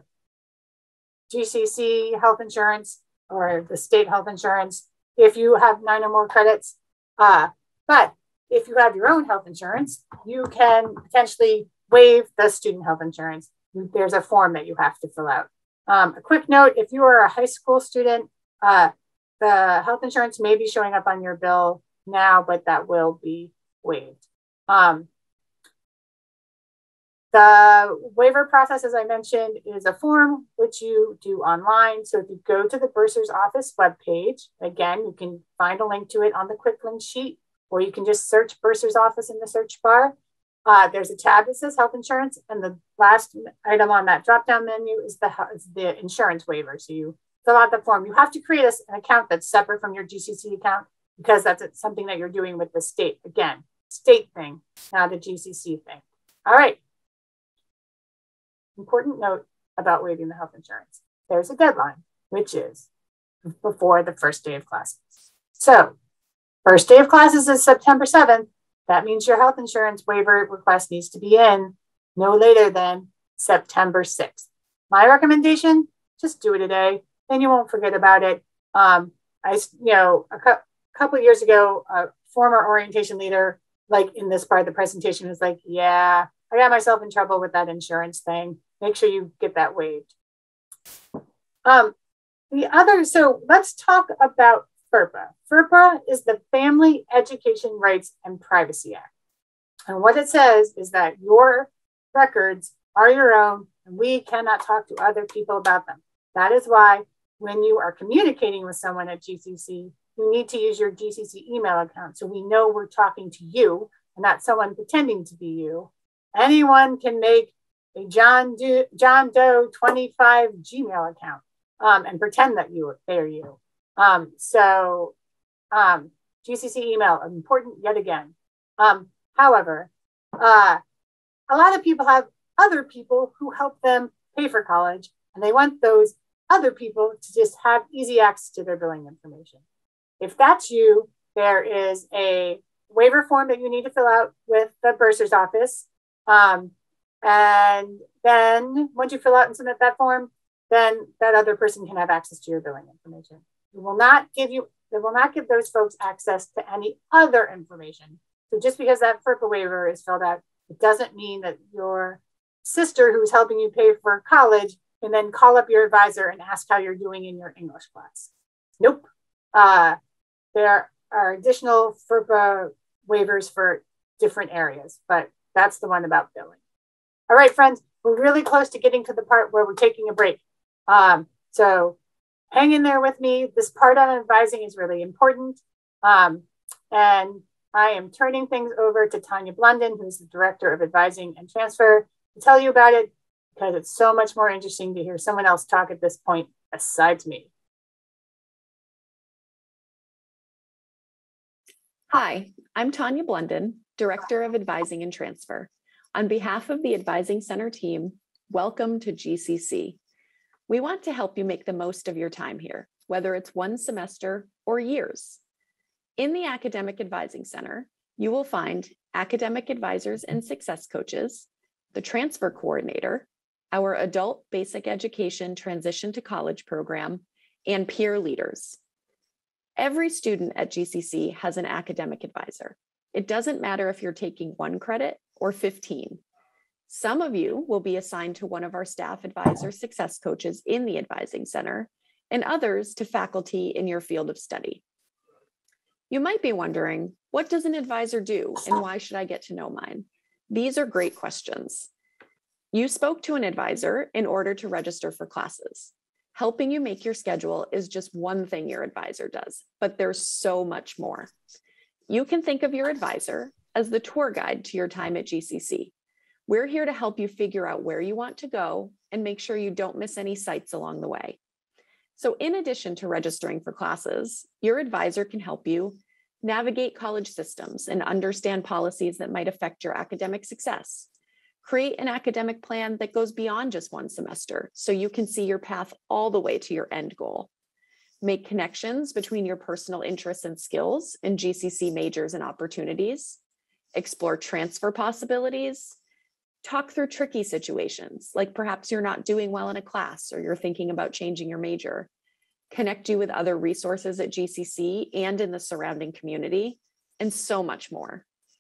G C C health insurance or the state health insurance if you have nine or more credits. Uh, but if you have your own health insurance, you can potentially waive the student health insurance. There's a form that you have to fill out. Um, a quick note, if you are a high school student, uh, the health insurance may be showing up on your bill now, but that will be waived. Um, the waiver process, as I mentioned, is a form which you do online. So if you go to the bursar's office webpage, again, you can find a link to it on the quick link sheet, or you can just search bursar's office in the search bar. Uh, there's a tab that says health insurance, and the last item on that drop-down menu is the, is the insurance waiver. So you fill out the form. You have to create a, an account that's separate from your G C C account, because that's something that you're doing with the state. Again, state thing, not a G C C thing. All right. Important note about waiving the health insurance. There's a deadline, which is before the first day of classes. So first day of classes is September seventh. That means your health insurance waiver request needs to be in no later than September sixth. My recommendation, just do it today, then you won't forget about it. Um, I, you know, a cu couple of years ago, a former orientation leader, like in this part of the presentation, was like, yeah, I got myself in trouble with that insurance thing. Make sure you get that waived. Um, the other, so let's talk about FERPA. FERPA is the Family Education Rights and Privacy Act. And what it says is that your records are your own, and we cannot talk to other people about them. That is why when you are communicating with someone at G C C, you need to use your G C C email account so we know we're talking to you and not someone pretending to be you. Anyone can make a John Doe, John Doe twenty-five Gmail account um, and pretend that you they're you. Um, so um, G C C email, important yet again. Um, however, uh, a lot of people have other people who help them pay for college, and they want those other people to just have easy access to their billing information. If that's you, there is a waiver form that you need to fill out with the bursar's office. Um, and then once you fill out and submit that form, then that other person can have access to your billing information. It will not give you, it will not give those folks access to any other information. So just because that FERPA waiver is filled out, it doesn't mean that your sister who's helping you pay for college can then call up your advisor and ask how you're doing in your English class. Nope. Uh, there are additional FERPA waivers for different areas, but that's the one about billing. All right, friends, we're really close to getting to the part where we're taking a break. Um, so hang in there with me. This part on advising is really important. Um, and I am turning things over to Tanya Blunden, who's the Director of Advising and Transfer, to tell you about it, because it's so much more interesting to hear someone else talk at this point besides me. Hi, I'm Tanya Blunden, Director of Advising and Transfer. On behalf of the Advising Center team, welcome to G C C. We want to help you make the most of your time here, whether it's one semester or years. In the Academic Advising Center, you will find academic advisors and success coaches, the transfer coordinator, our adult basic education transition to college program, and peer leaders. Every student at G C C has an academic advisor. It doesn't matter if you're taking one credit or fifteen. Some of you will be assigned to one of our staff advisor success coaches in the Advising Center, and others to faculty in your field of study. You might be wondering, what does an advisor do and why should I get to know mine? These are great questions. You spoke to an advisor in order to register for classes. Helping you make your schedule is just one thing your advisor does, but there's so much more. You can think of your advisor as the tour guide to your time at G C C. We're here to help you figure out where you want to go and make sure you don't miss any sites along the way. So in addition to registering for classes, your advisor can help you navigate college systems and understand policies that might affect your academic success. Create an academic plan that goes beyond just one semester so you can see your path all the way to your end goal. Make connections between your personal interests and skills in G C C majors and opportunities. Explore transfer possibilities. Talk through tricky situations, like perhaps you're not doing well in a class or you're thinking about changing your major. Connect you with other resources at G C C and in the surrounding community, and so much more.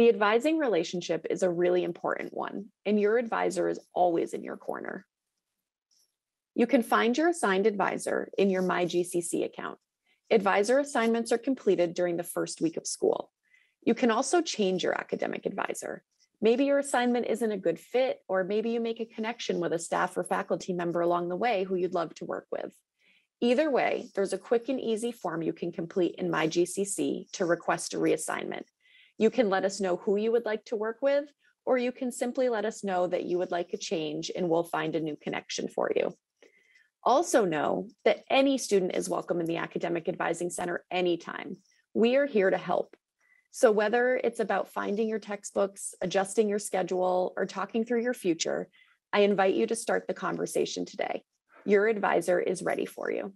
The advising relationship is a really important one, and your advisor is always in your corner. You can find your assigned advisor in your My G C C account. Advisor assignments are completed during the first week of school. You can also change your academic advisor. Maybe your assignment isn't a good fit, or maybe you make a connection with a staff or faculty member along the way who you'd love to work with. Either way, there's a quick and easy form you can complete in My G C C to request a reassignment. You can let us know who you would like to work with, or you can simply let us know that you would like a change and we'll find a new connection for you. Also know that any student is welcome in the Academic Advising Center anytime. We are here to help. So whether it's about finding your textbooks, adjusting your schedule, or talking through your future, I invite you to start the conversation today. Your advisor is ready for you.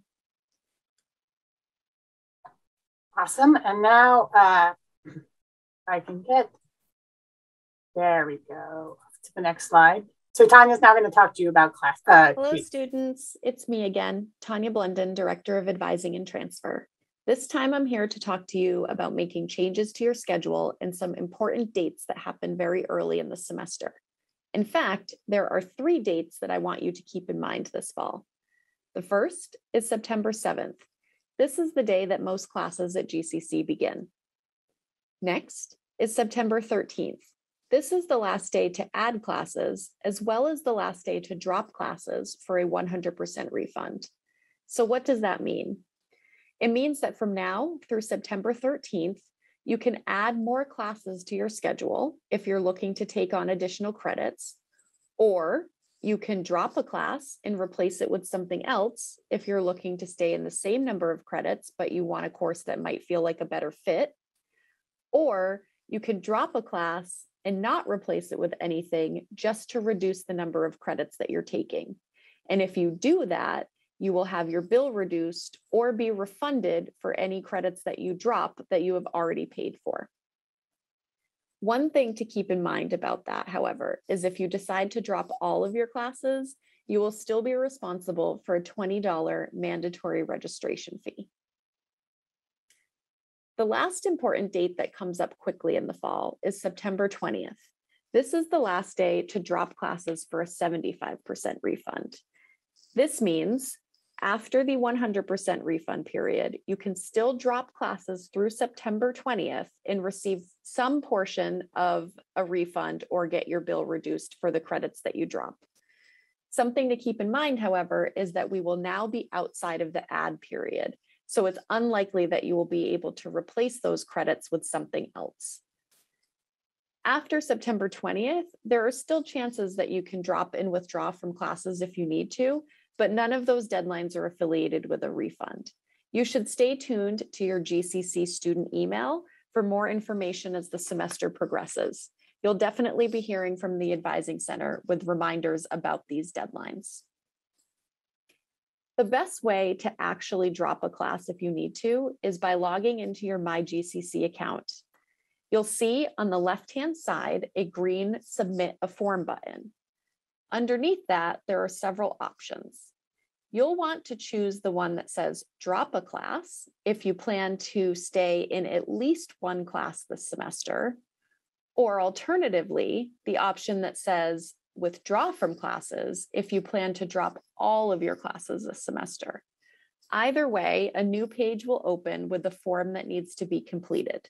Awesome. And now uh, I can get, there we go, to the next slide. So Tanya's now going to talk to you about class. Uh, Hello, students. It's me again, Tanya Blunden, Director of Advising and Transfer. This time I'm here to talk to you about making changes to your schedule and some important dates that happen very early in the semester. In fact, there are three dates that I want you to keep in mind this fall. The first is September seventh. This is the day that most classes at G C C begin. Next is September thirteenth. This is the last day to add classes, as well as the last day to drop classes for a one hundred percent refund. So what does that mean? It means that from now through September thirteenth, you can add more classes to your schedule if you're looking to take on additional credits, or you can drop a class and replace it with something else if you're looking to stay in the same number of credits, but you want a course that might feel like a better fit, or you can drop a class and not replace it with anything just to reduce the number of credits that you're taking. And if you do that, you will have your bill reduced or be refunded for any credits that you drop that you have already paid for. One thing to keep in mind about that, however, is if you decide to drop all of your classes, you will still be responsible for a twenty dollar mandatory registration fee. The last important date that comes up quickly in the fall is September twentieth. This is the last day to drop classes for a seventy-five percent refund. This means after the one hundred percent refund period, you can still drop classes through September twentieth and receive some portion of a refund or get your bill reduced for the credits that you drop. Something to keep in mind, however, is that we will now be outside of the add period. So it's unlikely that you will be able to replace those credits with something else. After September twentieth, there are still chances that you can drop and withdraw from classes if you need to, but none of those deadlines are affiliated with a refund. You should stay tuned to your G C C student email for more information as the semester progresses. You'll definitely be hearing from the Advising Center with reminders about these deadlines. The best way to actually drop a class if you need to is by logging into your My G C C account. You'll see on the left-hand side a green Submit a Form button. Underneath that, there are several options. You'll want to choose the one that says drop a class if you plan to stay in at least one class this semester, or alternatively, the option that says withdraw from classes if you plan to drop all of your classes this semester. Either way, a new page will open with the form that needs to be completed.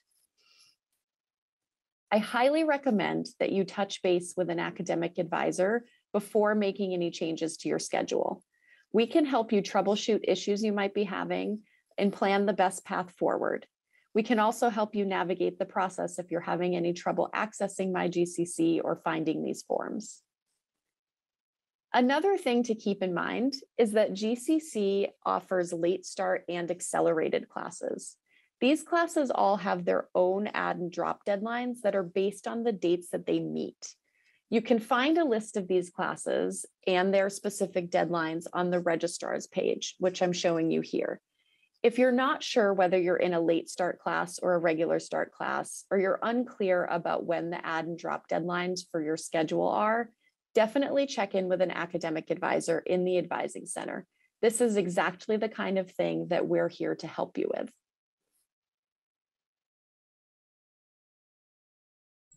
I highly recommend that you touch base with an academic advisor before making any changes to your schedule. We can help you troubleshoot issues you might be having and plan the best path forward. We can also help you navigate the process if you're having any trouble accessing My G C C or finding these forms. Another thing to keep in mind is that G C C offers late start and accelerated classes. These classes all have their own add and drop deadlines that are based on the dates that they meet. You can find a list of these classes and their specific deadlines on the registrar's page, which I'm showing you here. If you're not sure whether you're in a late start class or a regular start class, or you're unclear about when the add and drop deadlines for your schedule are, definitely check in with an academic advisor in the Advising Center. This is exactly the kind of thing that we're here to help you with.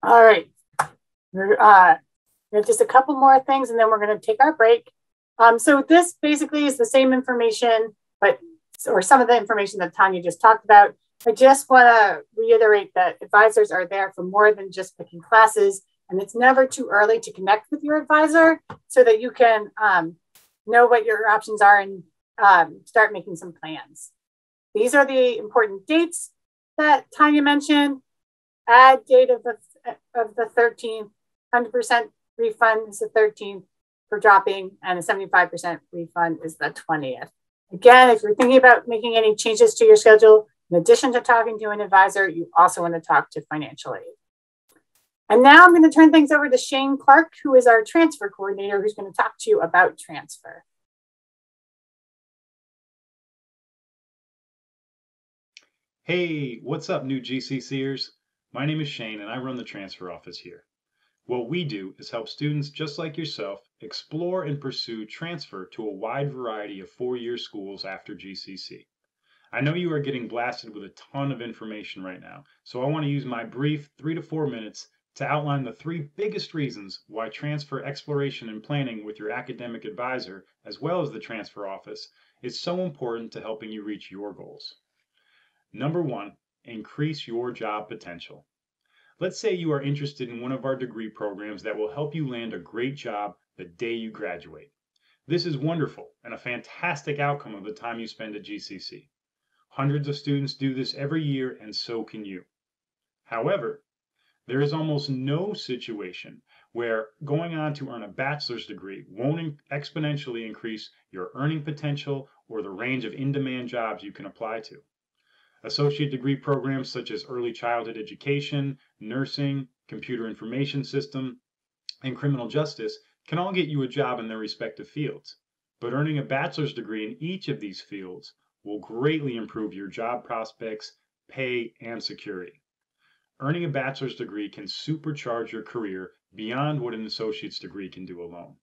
All right. We're, uh, we have just a couple more things and then we're going to take our break. Um, so this basically is the same information, but or some of the information that Tanya just talked about. I just want to reiterate that advisors are there for more than just picking classes, and it's never too early to connect with your advisor so that you can um, know what your options are and um, start making some plans. These are the important dates that Tanya mentioned. Add date of the, of the thirteenth, one hundred percent refund is the thirteenth for dropping, and a seventy-five percent refund is the twentieth. Again, if you're thinking about making any changes to your schedule, in addition to talking to an advisor, you also want to talk to financial aid. And now I'm going to turn things over to Shane Clark, who is our transfer coordinator, who's going to talk to you about transfer. Hey, what's up, new GCCers? My name is Shane, and I run the transfer office here. What we do is help students just like yourself explore and pursue transfer to a wide variety of four-year schools after G C C. I know you are getting blasted with a ton of information right now, so I want to use my brief three to four minutes to outline the three biggest reasons why transfer exploration and planning with your academic advisor, as well as the transfer office, is so important to helping you reach your goals. Number one, increase your job potential. Let's say you are interested in one of our degree programs that will help you land a great job the day you graduate. This is wonderful and a fantastic outcome of the time you spend at G C C. Hundreds of students do this every year, and so can you. However, there is almost no situation where going on to earn a bachelor's degree won't exponentially increase your earning potential or the range of in-demand jobs you can apply to. Associate degree programs such as early childhood education, nursing, computer information system, and criminal justice can all get you a job in their respective fields. But earning a bachelor's degree in each of these fields will greatly improve your job prospects, pay, and security. Earning a bachelor's degree can supercharge your career beyond what an associate's degree can do alone.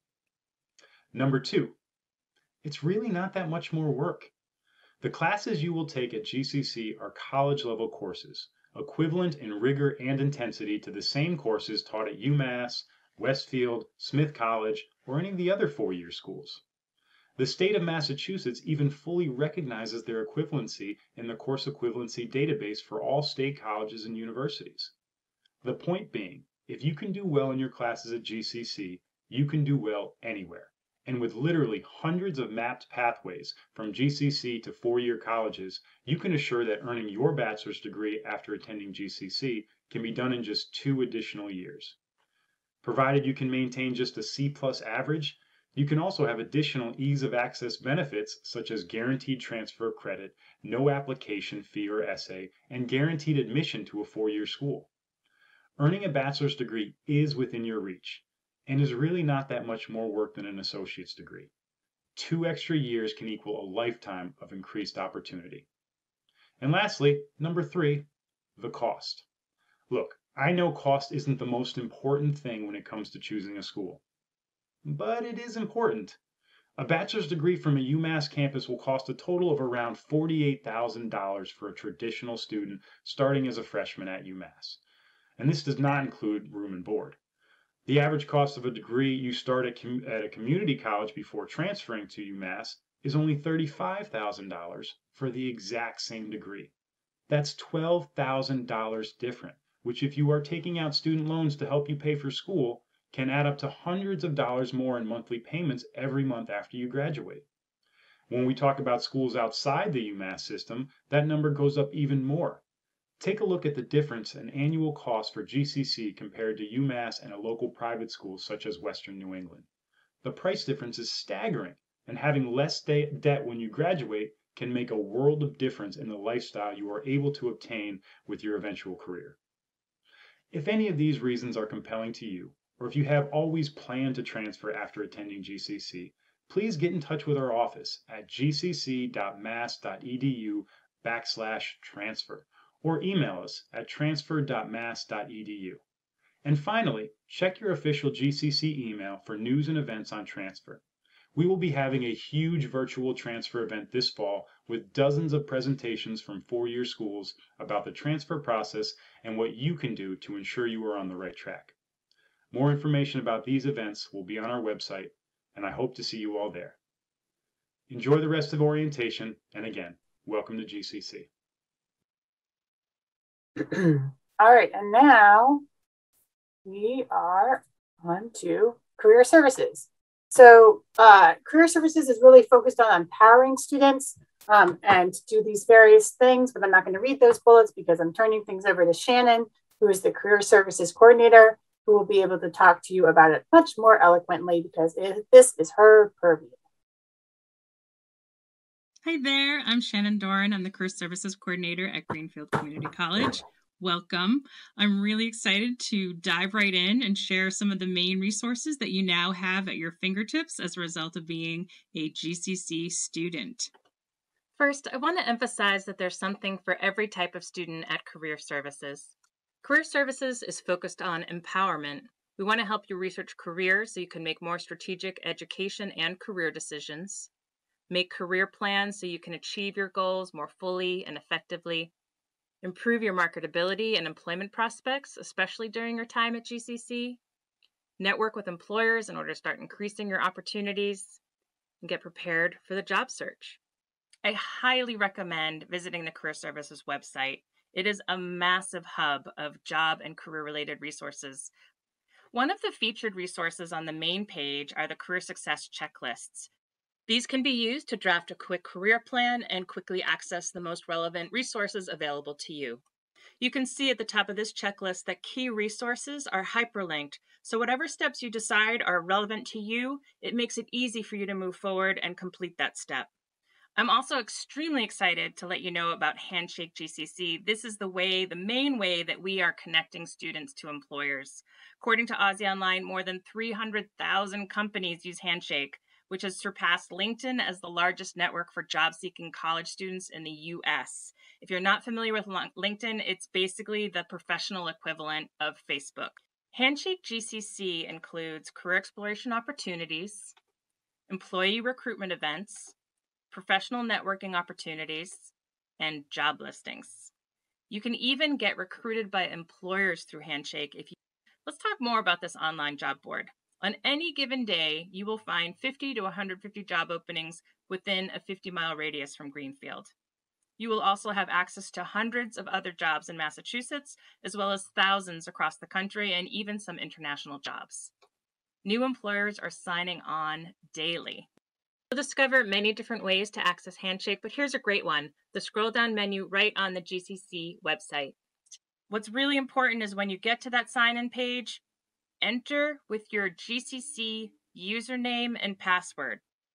Number two, it's really not that much more work. The classes you will take at G C C are college-level courses, equivalent in rigor and intensity to the same courses taught at UMass, Westfield, Smith College, or any of the other four-year schools. The state of Massachusetts even fully recognizes their equivalency in the course equivalency database for all state colleges and universities. The point being, if you can do well in your classes at G C C, you can do well anywhere. And with literally hundreds of mapped pathways from G C C to four-year colleges, you can assure that earning your bachelor's degree after attending G C C can be done in just two additional years. Provided you can maintain just a C plus average, you can also have additional ease of access benefits such as guaranteed transfer credit, no application fee or essay, and guaranteed admission to a four-year school. Earning a bachelor's degree is within your reach and is really not that much more work than an associate's degree. Two extra years can equal a lifetime of increased opportunity. And lastly, number three, the cost. Look, I know cost isn't the most important thing when it comes to choosing a school, but it is important. A bachelor's degree from a UMass campus will cost a total of around forty-eight thousand dollars for a traditional student starting as a freshman at UMass. And this does not include room and board. The average cost of a degree you start at, com at a community college before transferring to UMass is only thirty-five thousand dollars for the exact same degree. That's twelve thousand dollars different, which if you are taking out student loans to help you pay for school, can add up to hundreds of dollars more in monthly payments every month after you graduate. When we talk about schools outside the UMass system, that number goes up even more. Take a look at the difference in annual cost for G C C compared to UMass and a local private school such as Western New England. The price difference is staggering, and having less de debt when you graduate can make a world of difference in the lifestyle you are able to obtain with your eventual career. If any of these reasons are compelling to you, or if you have always planned to transfer after attending G C C, please get in touch with our office at gcc.mass.edu backslash transfer. Or email us at transfer dot mass dot e d u. And finally, check your official G C C email for news and events on transfer. We will be having a huge virtual transfer event this fall with dozens of presentations from four-year schools about the transfer process and what you can do to ensure you are on the right track. More information about these events will be on our website, and I hope to see you all there. Enjoy the rest of orientation, and again, welcome to G C C. All right, and now we are on to career services. So uh, career services is really focused on empowering students um, and do these various things, but I'm not going to read those bullets because I'm turning things over to Shannon, who is the career services coordinator, who will be able to talk to you about it much more eloquently because it, this is her purview. Hi there, I'm Shannon Doran. I'm the Career Services Coordinator at Greenfield Community College. Welcome. I'm really excited to dive right in and share some of the main resources that you now have at your fingertips as a result of being a G C C student. First, I want to emphasize that there's something for every type of student at Career Services. Career Services is focused on empowerment. We want to help you research careers so you can make more strategic education and career decisions. Make career plans so you can achieve your goals more fully and effectively. Improve your marketability and employment prospects, especially during your time at G C C. Network with employers in order to start increasing your opportunities. And get prepared for the job search. I highly recommend visiting the Career Services website. It is a massive hub of job and career-related resources. One of the featured resources on the main page are the career success checklists. These can be used to draft a quick career plan and quickly access the most relevant resources available to you. You can see at the top of this checklist that key resources are hyperlinked, so whatever steps you decide are relevant to you, it makes it easy for you to move forward and complete that step. I'm also extremely excited to let you know about Handshake G C C. This is the way, the main way that we are connecting students to employers. According to Aussie Online, more than three hundred thousand companies use Handshake, which has surpassed LinkedIn as the largest network for job-seeking college students in the U S. If you're not familiar with LinkedIn, it's basically the professional equivalent of Facebook. Handshake G C C includes career exploration opportunities, employee recruitment events, professional networking opportunities, and job listings. You can even get recruited by employers through Handshake. If you... Let's talk more about this online job board. On any given day, you will find fifty to one hundred fifty job openings within a fifty mile radius from Greenfield. You will also have access to hundreds of other jobs in Massachusetts, as well as thousands across the country and even some international jobs. New employers are signing on daily. You'll discover many different ways to access Handshake, but here's a great one, the scroll down menu right on the G C C website. What's really important is when you get to that sign-in page, enter with your G C C username and password.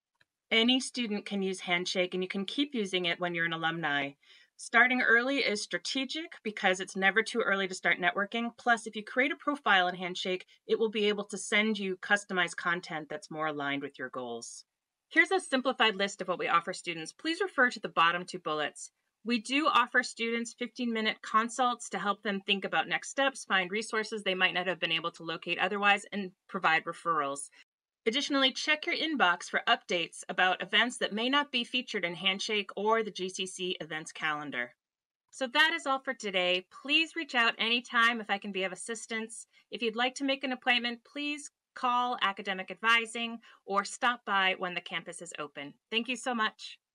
Any student can use Handshake and you can keep using it when you're an alumni. Starting early is strategic because it's never too early to start networking. Plus, if you create a profile in Handshake, it will be able to send you customized content that's more aligned with your goals. Here's a simplified list of what we offer students. Please refer to the bottom two bullets. We do offer students fifteen minute consults to help them think about next steps, find resources they might not have been able to locate otherwise, and provide referrals. Additionally, check your inbox for updates about events that may not be featured in Handshake or the G C C events calendar. So that is all for today. Please reach out anytime if I can be of assistance. If you'd like to make an appointment, please call Academic Advising or stop by when the campus is open. Thank you so much.